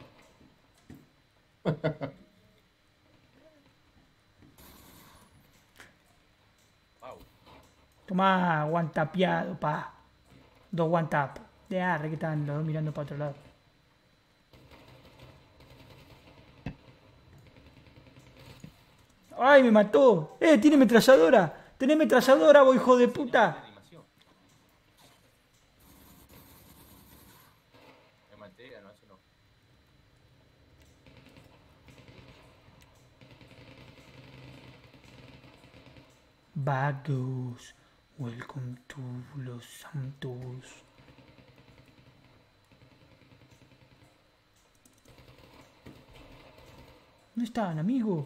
Tomá, guantapeado, pa. Dos guantap. De arre que estaban los dos mirando para otro lado. ¡Ay, me mató! ¡Eh, tiene metralladora! ¡Tenés metralladora, vos hijo de puta! Me maté, no, eso no. Vagos, welcome to Los Santos. ¿Dónde están, amigo?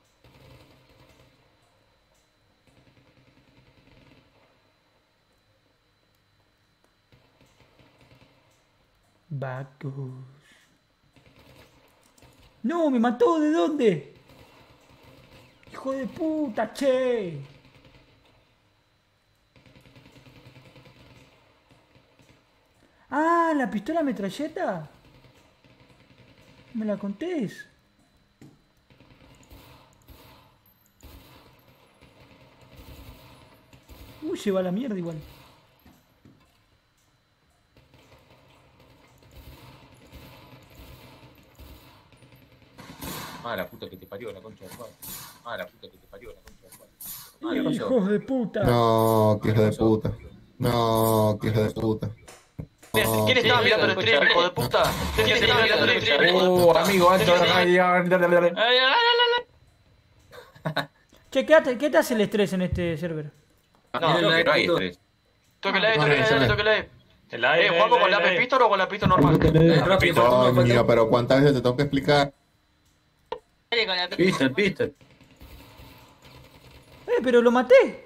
Vagos. ¡No! ¡Me mató! ¿De dónde? ¡Hijo de puta, che! Ah, la pistola metralleta. ¿Me la contés? Uy, se va a la mierda igual. Ah, la puta que te parió, la concha de tu madre. Ah, la puta que te parió, la concha de tu madre. Ah, ¿qué pasó? Hijos de puta. No, que hijo de puta. No, que hijo de puta. No, ¿Quién estaba mirando el stream, hijo de puta? ¿Quién estaba mirando el stream, hijo de Uh, puta? amigo, alto, Sí, sí. dale, dale, dale, dale. Ay, ay, ay, ay, Che, ¿qué te, ¿qué te hace el estrés en este server? No, Creo que no hay estrés. Toque la E, No, toque no, la no. E, toque la E. El aire, Eh, ¿jugamos el con la aire. P-Pistol o con la pistol normal? Eh, rápido, falta uno, falta Coño, uno. pero ¿cuántas veces te tengo que explicar? Dale con la Pistol, pistol. Eh, pero lo maté.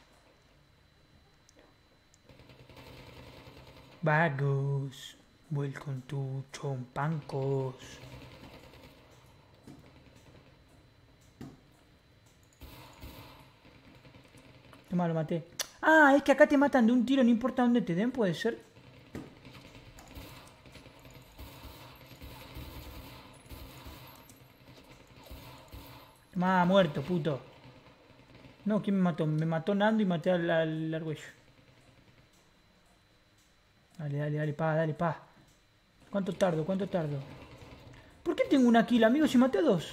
Vagos, welcome to Chompancos. Toma, lo maté. Ah, es que acá te matan de un tiro, no importa dónde te den, puede ser. Toma, muerto, puto. No, ¿quién me mató? Me mató Nando y maté al, al Argüello. Dale, dale, dale, pa, dale, pa. ¿Cuánto tardo? ¿Cuánto tardo? ¿Por qué tengo una kill, amigo, si maté a dos?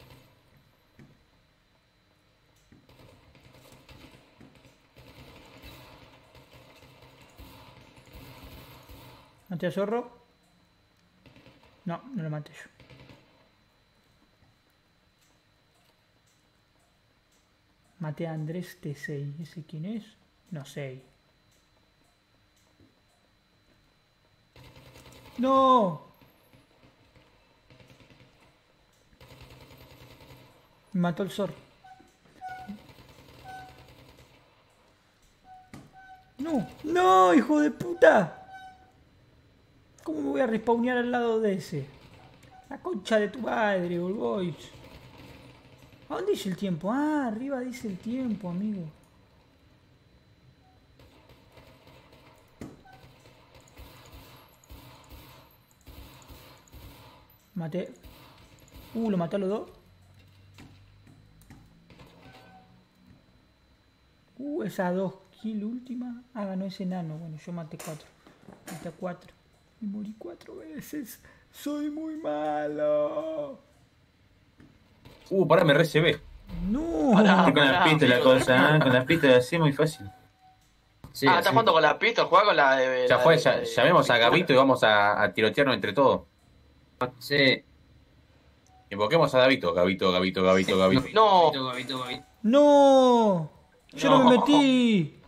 ¿Maté a Zorro? No, no lo maté yo. Maté a Andrés T seis. ¿Ese quién es? No sé. ¡No! Me mató el zorro. ¡No! ¡No, hijo de puta! ¿Cómo me voy a respawnear al lado de ese? La concha de tu madre, Boys. ¿A dónde dice el tiempo? Ah, arriba dice el tiempo, amigo. Maté. Uh, lo maté a los dos. Uh, esas dos kills última. Ah, ganó ese enano. Bueno, yo maté cuatro. Maté a cuatro. Y morí cuatro veces. Soy muy malo. Uh, pará, me recibí. No. Pará, con las pistas la cosa, ¿eh? Con las pistas así es muy fácil. Sí, ah, ¿estás jugando con la pista? ¿Juega con la de...? Ya la fue, de, ya, de, llamemos de, a Gabito y vamos a, a tirotearnos entre todos. Sí. Invoquemos a Gabito, Gabito, Gabito, Gabito, Gabito. No. Gabito, Gabito, Gabito. No. Yo no, No. me metí.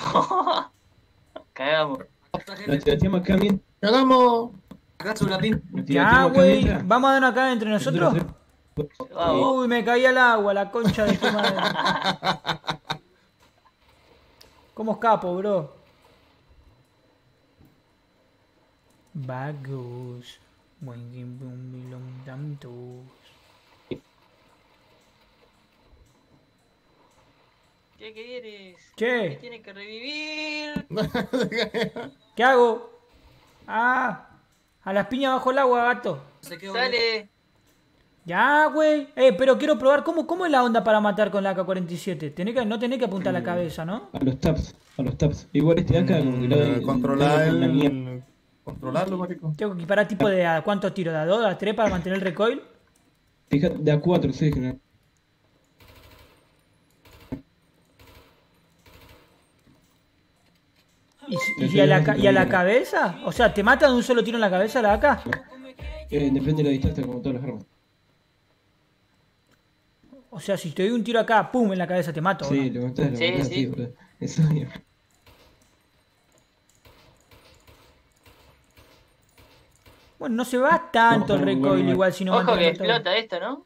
Cagamos. Nos tiroteamos acá, bien. ¡Cagamos! Acá su lapín. Nos Ya, tiroteamos acá güey. mientras. Vamos a darnos acá entre nosotros. Vamos. Uy, me caí al agua, la concha de tu madre. ¿Cómo escapo, bro? Vagos. ¿Qué quieres? ¿Qué? Me tiene que revivir. ¿Qué hago? Ah, a las piñas bajo el agua, gato. Sale. Ya, güey. Eh, pero quiero probar cómo, cómo es la onda para matar con la A K cuarenta y siete. Tenés que, no tenés que apuntar la cabeza, ¿no? A los taps, a los taps. Igual este de acá, como que lo Eh, Controlar la mierda. el... Controlarlo, marico. Tengo que equiparar tipo de a cuántos tiros, de a dos, de a tres para mantener el recoil. Fíjate, de a cuatro, sí, general. ¿Y, y, y a la, ca- ¿Y a la cabeza? O sea, ¿te mata de un solo tiro en la cabeza la A K? Eh, depende de la distancia, como todas las armas. O sea, si te doy un tiro acá, pum, en la cabeza te mato. Sí, ¿no? lo matás, lo Sí, matás, sí. sí, boludo. Eso es. Bueno, no se va tanto el No, recoil bueno, bueno. igual si no Ojo que mantenés todo. explota esto, ¿no?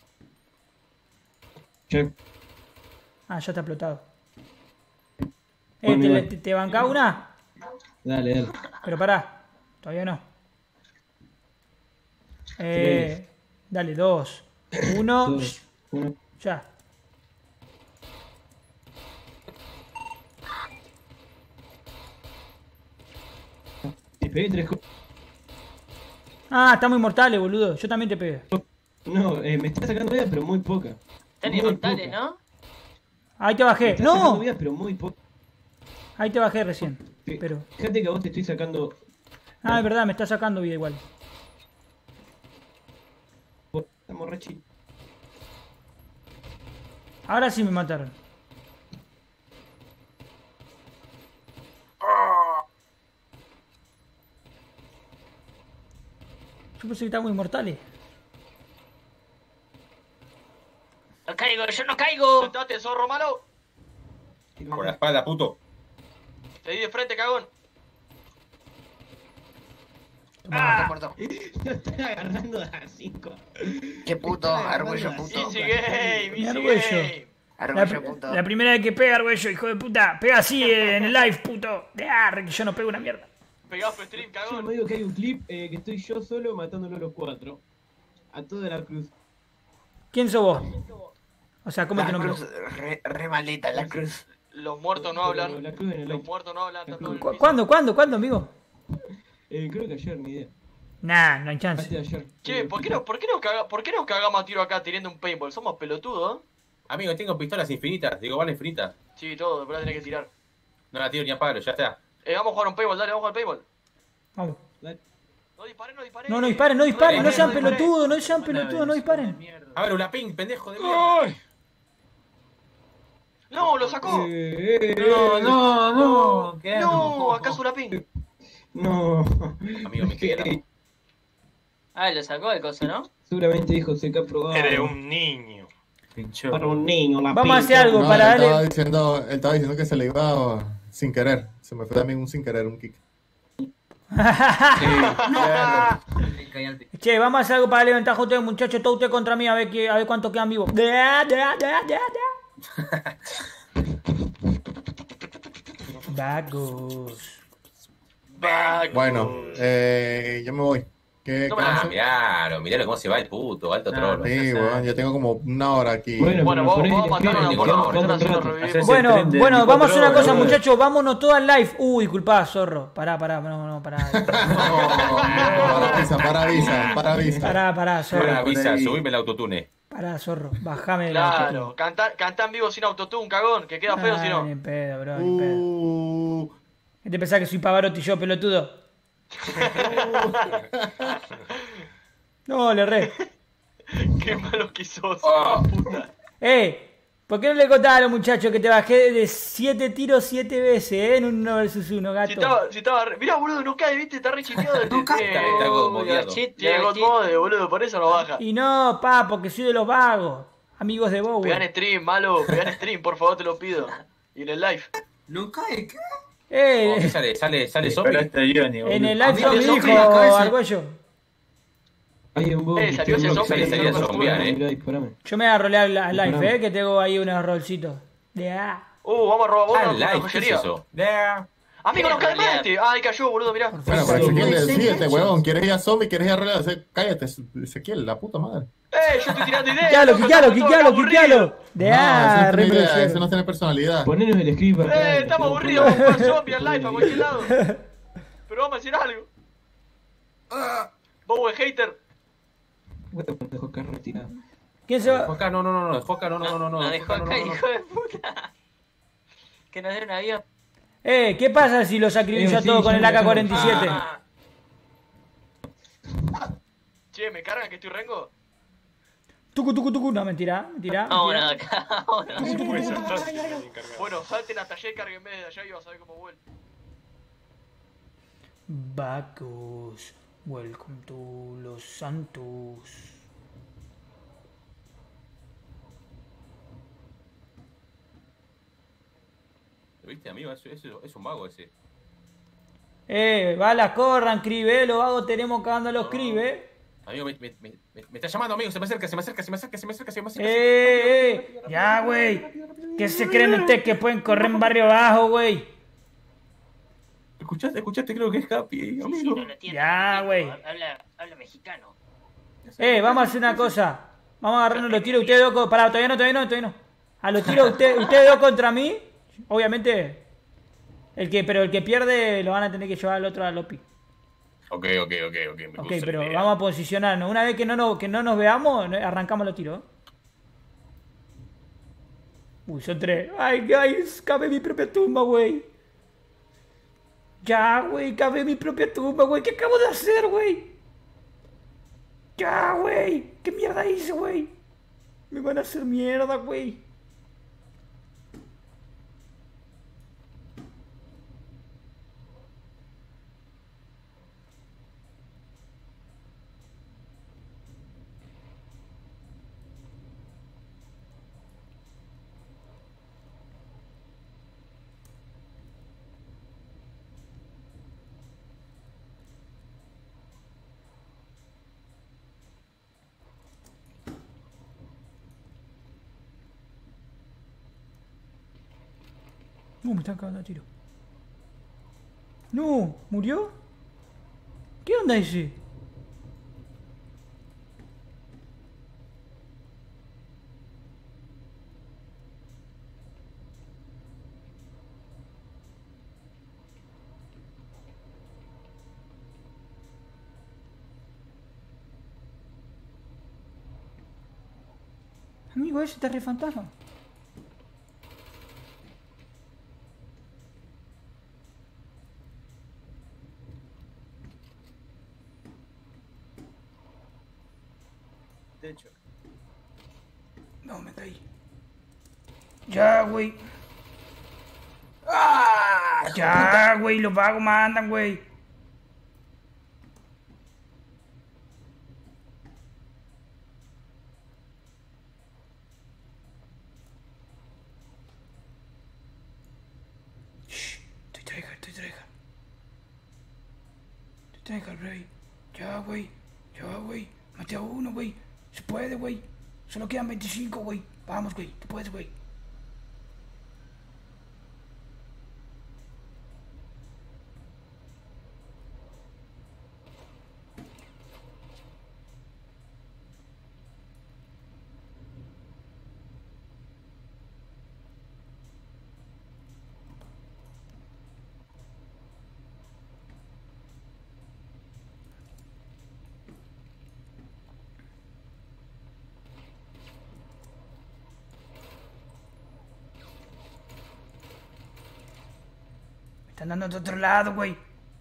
Che, Ah, ya está explotado. Eh, Bueno, ¿te, igual. te, te bancás una? dale, dale. Pero pará, todavía no. Eh, dale, dos. Uno, Dos, uno. ya. Te pegué tres co- Ah, estamos inmortales, boludo. Yo también te pegué. No, eh, me está sacando vida, pero muy poca. Están Muy inmortales, poca. ¿no? Ahí te Me bajé. está sacando ¡No! vida, pero muy poca. Ahí te bajé recién. Fí- Pero. Fíjate que a vos te estoy sacando. Ah, es verdad, me está sacando vida igual. Estamos re chill. Ahora sí me mataron. Yo pensé que estábamos inmortales. No caigo, yo no caigo. Soltate, zorro malo. Por la espalda, puto. Te di de frente, cagón. Ah, corto. Lo están agarrando a cinco. Qué puto, Arguello puto. Easy game, Mi easy Arguello. game. La, Arguello pri- puto. la primera vez que pega, Arguello, hijo de puta. Pega así en el live, puto. De arre, que yo no pego una mierda. Pegás tu stream, Yo cagón. me digo que hay un clip eh, que estoy yo solo matándolo a los cuatro. A toda la cruz. ¿Quién sos vos? O sea, ¿cómo La te nombras? cruz, re, re maldita la cruz. Los muertos no hablan. La cruz en el Los live. muertos no hablan. Están todos en el ¿Cu- piso. ¿Cuándo, cuándo, cuándo, amigo? Eh, creo que ayer, ni idea. Nah, no hay Antes chance. de ayer. Che, Eh, ¿por qué, no, por, qué nos caga- ¿por qué nos cagamos a tiro acá teniendo un paintball? Somos pelotudos, ¿eh? Amigo, tengo pistolas infinitas, digo, balas infinitas. Sí, todo, pero tenés que tirar. No la tiro ni a palo, ya está. Eh, vamos a jugar un paintball, dale, vamos a jugar paintball. Vamos. No disparen, no disparen. No, no disparen, no disparen, no sean disparen. pelotudos, no sean pelotudos, no disparen. A ver, una ping, pendejo de mierda. No, lo sacó. eh, eh, No, no, no. ¿Qué No, acaso la ping. No. Amigo, me queda. Ah, lo sacó el coso, ¿no? Seguramente dijo se que ha probado. Eres un niño. Pinchó. Para un niño, la Vamos a hacer pinta. algo No, para él estaba darle. diciendo, él estaba diciendo que se le iba sin querer. Se me fue también un sin querer, un kick. Che, vamos a hacer algo para darle ventaja a ustedes, muchachos. Todo usted contra mí, a ver, qué, a ver cuánto quedan vivos. Da, da, da, da, da. Vagos. Bueno, eh, yo me voy. ¿Qué, No qué me vamos a ah, hacer? miralo, miralo cómo se va el puto, alto trono. Sí, weón, ya tengo como una hora aquí. Bueno, Bueno, pero vamos, por vamos a ahí matarnos le a escriben, por ¿cuánto están haciendo rato? revivir. Bueno, tren de bueno, veinticuatro vamos a hacer una horas, cosa, brother. muchachos. Vámonos todas en live. Uy, disculpa, zorro. Pará, pará, no, no, pará. Para visa, para visa, para visa. Pará, pará, Ahora zorro. avisa, subime el autotune. Pará, zorro. Bajame el Claro, cantá, cantá en vivo sin autotune, cagón, que queda feo si Ah, no. ni pedo, bro, ni pedo. Uh, ¿Qué te pensás que soy Pavarotti yo, pelotudo? No, le re. Qué malo que sos, Oh. puta. Eh, ¿por qué no le contás a los muchachos que te bajé de siete tiros siete veces, eh? En un uno versus uno, gato. Si estaba, si estaba, re- mirá, boludo, no cae, viste, está re chiqueado. No cae. Está- está God modeado. Tiene God mode, boludo, por eso no baja. Y no, pa, porque soy de los vagos. Amigos de Bowie. Pegan stream, malo, pegan stream, por favor, te lo pido. Y en el live. No cae, ¿qué? Oh, ¿qué Eh, sale? ¿Sale, sale Sí, zombie? pero este Johnny, boludo. en el A live mí zombie me dijo zombie la cabeza. Argüello. Hay un bug. Eh, salió ese zombie, sale, salió salió a zombiar, eh. Mirá, disparame. Yo me voy a rolear la live, Disparame. eh, que tengo ahí unos rolcitos. De A. Uh, vamos a robar vos Ah, una, una live, ¿qué es joyería. eso? Amigo, no cae más este. Ay, cayó, boludo, mirá. bueno, pero Ezequiel, decídete, huevón. ¿Quieres ir a zombie? ¿Quieres ir a rolear? Ese- Cállate, Ezequiel, la puta madre. Eh, yo estoy tirando ideas. Quiquealo, loco, quiquealo, estamos todos quiquealo, aburridos. quiquealo. De No, A, ese no tiene idea, reproducción. ese no tiene personalidad. Ponenos el script acá. Eh, estamos aburridos, vamos a jugar zombie al live a cualquier lado. Pero vamos a decir algo. Bobo es hater. Bueno, pendejo acá retirado. ¿Quién se va? Joca, no, no, no, no, Joca, no, no, no, no, no. Nos dejó Joca, no, acá, no, no. hijo de puta. Que nos den un avión. Eh, ¿qué pasa si los acribillo Eh, a sí, todos con ya el me A K cuarenta y siete? Ah, Che, ¿me cargan que estoy rengo? Tucu, tucu, tucu. No, mentira, mentira. vámonos mentira. de acá, vámonos. Puede saltar si viene encargado. Bueno, salten hasta allá y carguenme de allá y vas a ver cómo vuelve. Vagos. Welcome to Los Santos. ¿Viste, amigo? Es, es, es un mago ese. Eh, balas, corran, cribe, los vagos tenemos cagando los cribe. Amigo, me, me, me, me está llamando, amigo. Se me acerca, se me acerca, se me acerca, se me acerca, se me acerca. Eh, eh, ya, güey. ¿Qué se creen ustedes que pueden correr en barrio bajo, güey? Escuchaste, escuchaste, creo que es Happy, Sí, sí, amigo. no lo entiendo. Ya, no lo güey. entiendo. Habla, habla mexicano. Eh, vamos a hacer una cosa. Vamos a agarrarnos los tiros. Ustedes dos. co- Pará, todavía no, todavía no, todavía no. A los tiros, usted, ustedes dos contra mí. Obviamente. El que, pero el que pierde lo van a tener que llevar al otro a Lopi. Ok, ok, ok, ok. Me Ok, gusta la pero idea. vamos a posicionarnos. Una vez que no, nos- que no nos veamos, no- arrancamos los tiros. Uy, son tres. Ay, guys, cabe mi propia tumba, güey. Ya, güey, cabe mi propia tumba, güey. ¿Qué acabo de hacer, güey? Ya, güey. ¿Qué mierda hice, güey? Me van a hacer mierda, güey. No, me están cagando a tiro. No, ¿murió? ¿Qué onda ese? Amigo, ese está re fantasma. Techo. No, me caí. Ya, güey. Ya, güey, los vagos mandan, güey. Deja, Rey. Ya, güey. Ya, güey. Maté a uno, güey. Se puede, güey. Solo quedan veinticinco, güey. Vamos, güey. Te puedes, güey. Me están dando de otro lado, güey.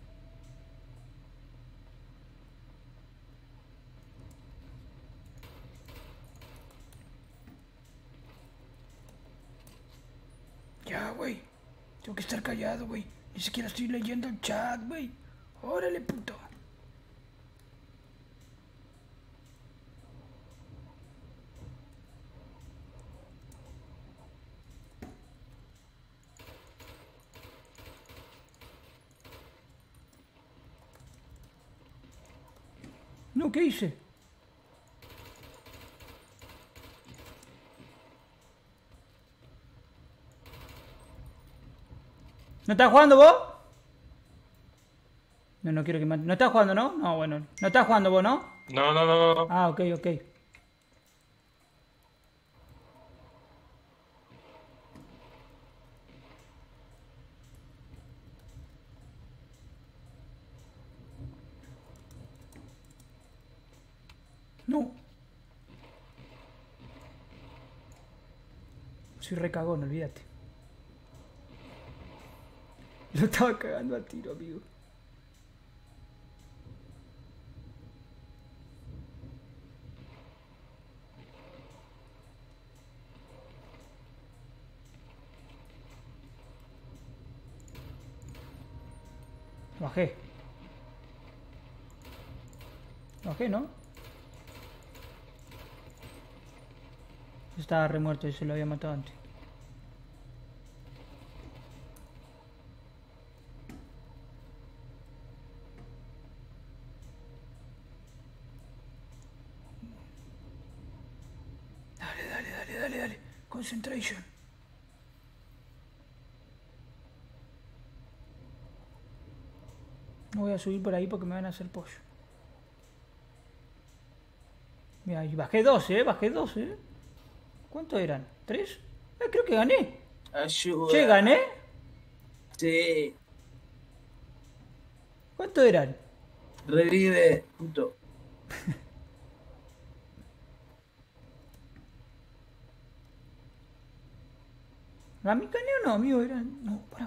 Ya, güey. Tengo que estar callado, güey. Ni siquiera estoy leyendo el chat, güey. Órale, puto. No, ¿qué hice? ¿No estás jugando vos? No, no quiero que me... ¿No estás jugando, no? No, bueno. ¿No estás jugando vos, no? No, no, no, no. Ah, ok, ok. No. Soy recagón, olvídate. Lo estaba cagando a tiro, amigo. Bajé. Bajé, ¿no? Estaba remuerto y se lo había matado antes. Dale, dale, dale, dale, dale. Concentration. No voy a subir por ahí porque me van a hacer pollo. Mira, y bajé dos, eh, bajé dos, eh. ¿Cuántos eran? ¿Tres? Eh, creo que gané. Ayuda. Che, gané. Sí. ¿Cuántos eran? Revive, puto. ¿A mí gané o no, amigo? Eran... No, pará.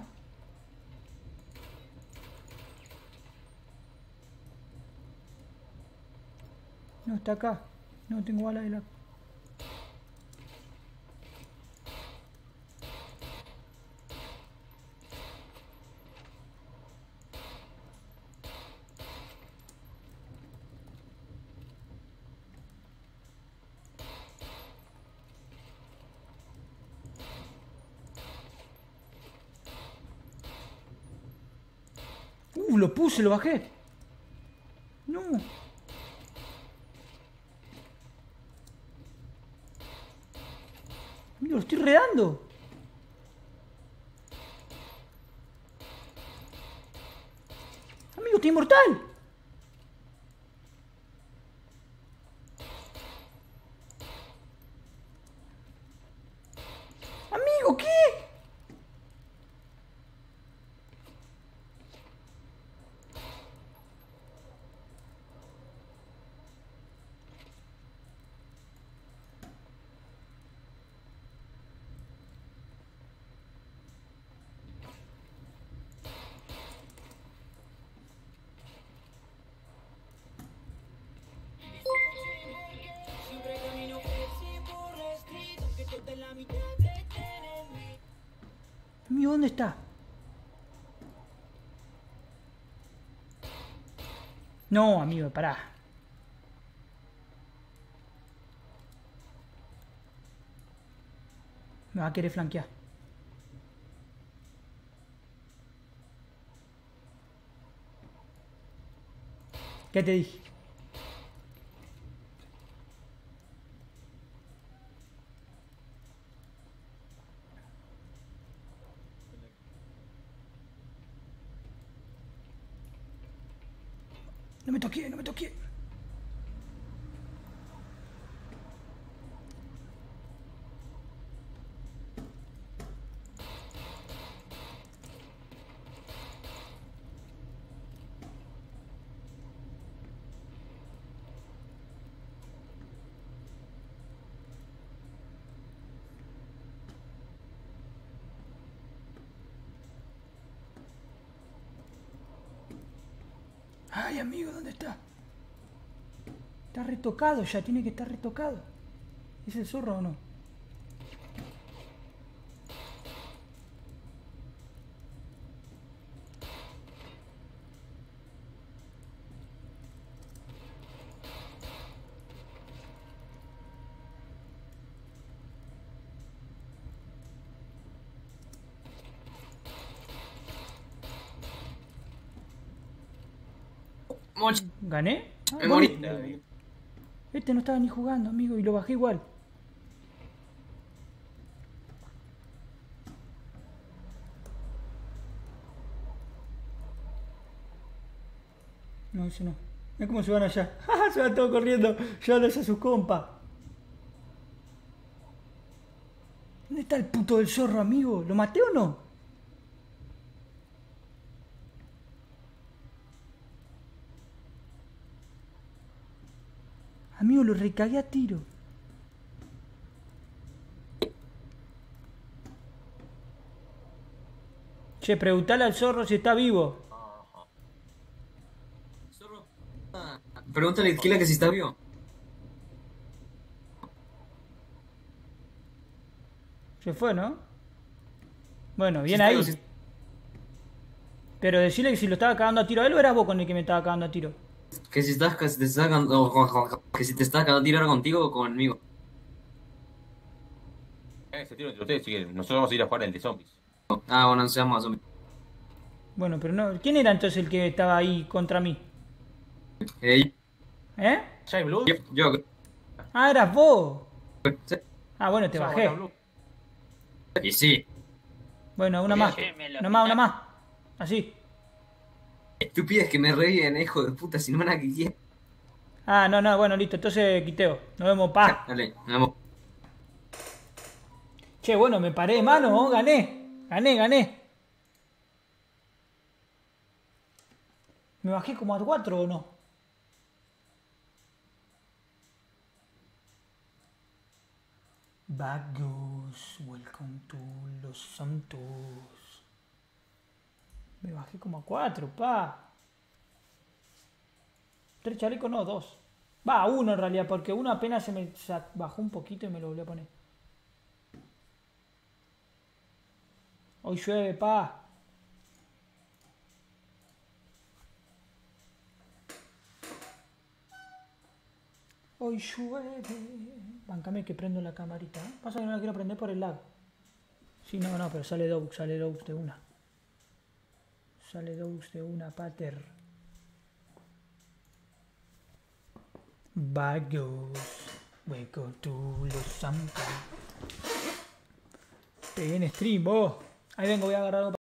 No, está acá. No, tengo bala de la... Uh, lo puse, lo bajé. No. Amigo, lo estoy redando. Amigo, estoy inmortal. Amigo, ¿qué? Amigo, ¿dónde está? No, amigo, pará. Me va a querer flanquear. ¿Qué te dije? No me toqué, no me toqué. Ay, amigo, ¿dónde está? Está retocado ya, tiene que estar retocado. ¿Es el zorro o no? ¿Gané? Ah, Me bueno. morí. Este no estaba ni jugando, amigo, y lo bajé igual. No, ese no. Mira cómo se van allá. Se van todos corriendo. Llévalos a sus compas. ¿Dónde está el puto del zorro, amigo? ¿Lo maté o no? Amigo, lo recagué a tiro. Che, preguntale al zorro si está vivo. Zorro. Ah, pregúntale a Kila que si está vivo. Se fue, ¿no? Bueno, bien Sí, ahí. sí. Pero decirle que si lo estaba cagando a tiro a él o eras vos con el que me estaba cagando a tiro. Que si estás, que si te estás cagando, que si te estás cagando a tirar contigo o conmigo. Eh, se tiro entre ustedes si quieren. Nosotros vamos a ir a jugar el de zombies. Ah, bueno, seamos zombies. Bueno, pero no. ¿Quién era entonces el que estaba ahí contra mí? Eh, ¿Eh? ¿Ya hay Blue? yo, yo. Ah, eras vos. Sí. Ah, bueno, te bajé. Y sí. Bueno, una más. Una más, una más. Así. Estúpidas que me reíen, hijo de puta, si no van a quitar. Ah, no, no, bueno, listo. Entonces quiteo. Nos vemos, pa. Dale, nos vemos. Che, bueno, me paré de mano, ¿no? Gané. Gané, gané. ¿Me bajé como a cuatro o no? Vagos, welcome to Los Santos. Me bajé como a cuatro, pa. Tres chalecos, no, dos. Va, uno en realidad, porque uno apenas se me sa- bajó un poquito y me lo volvió a poner. Hoy llueve, pa. Hoy llueve. Bancame que prendo la camarita. ¿Eh? Pasa que no la quiero prender por el lag. Sí, no, no, pero sale Doux, sale Doux de una. Sale Doux de una, pater. Vagos. Welcome to Los Santos. Pegué en stream, vos. Ahí vengo, voy a agarrar algo.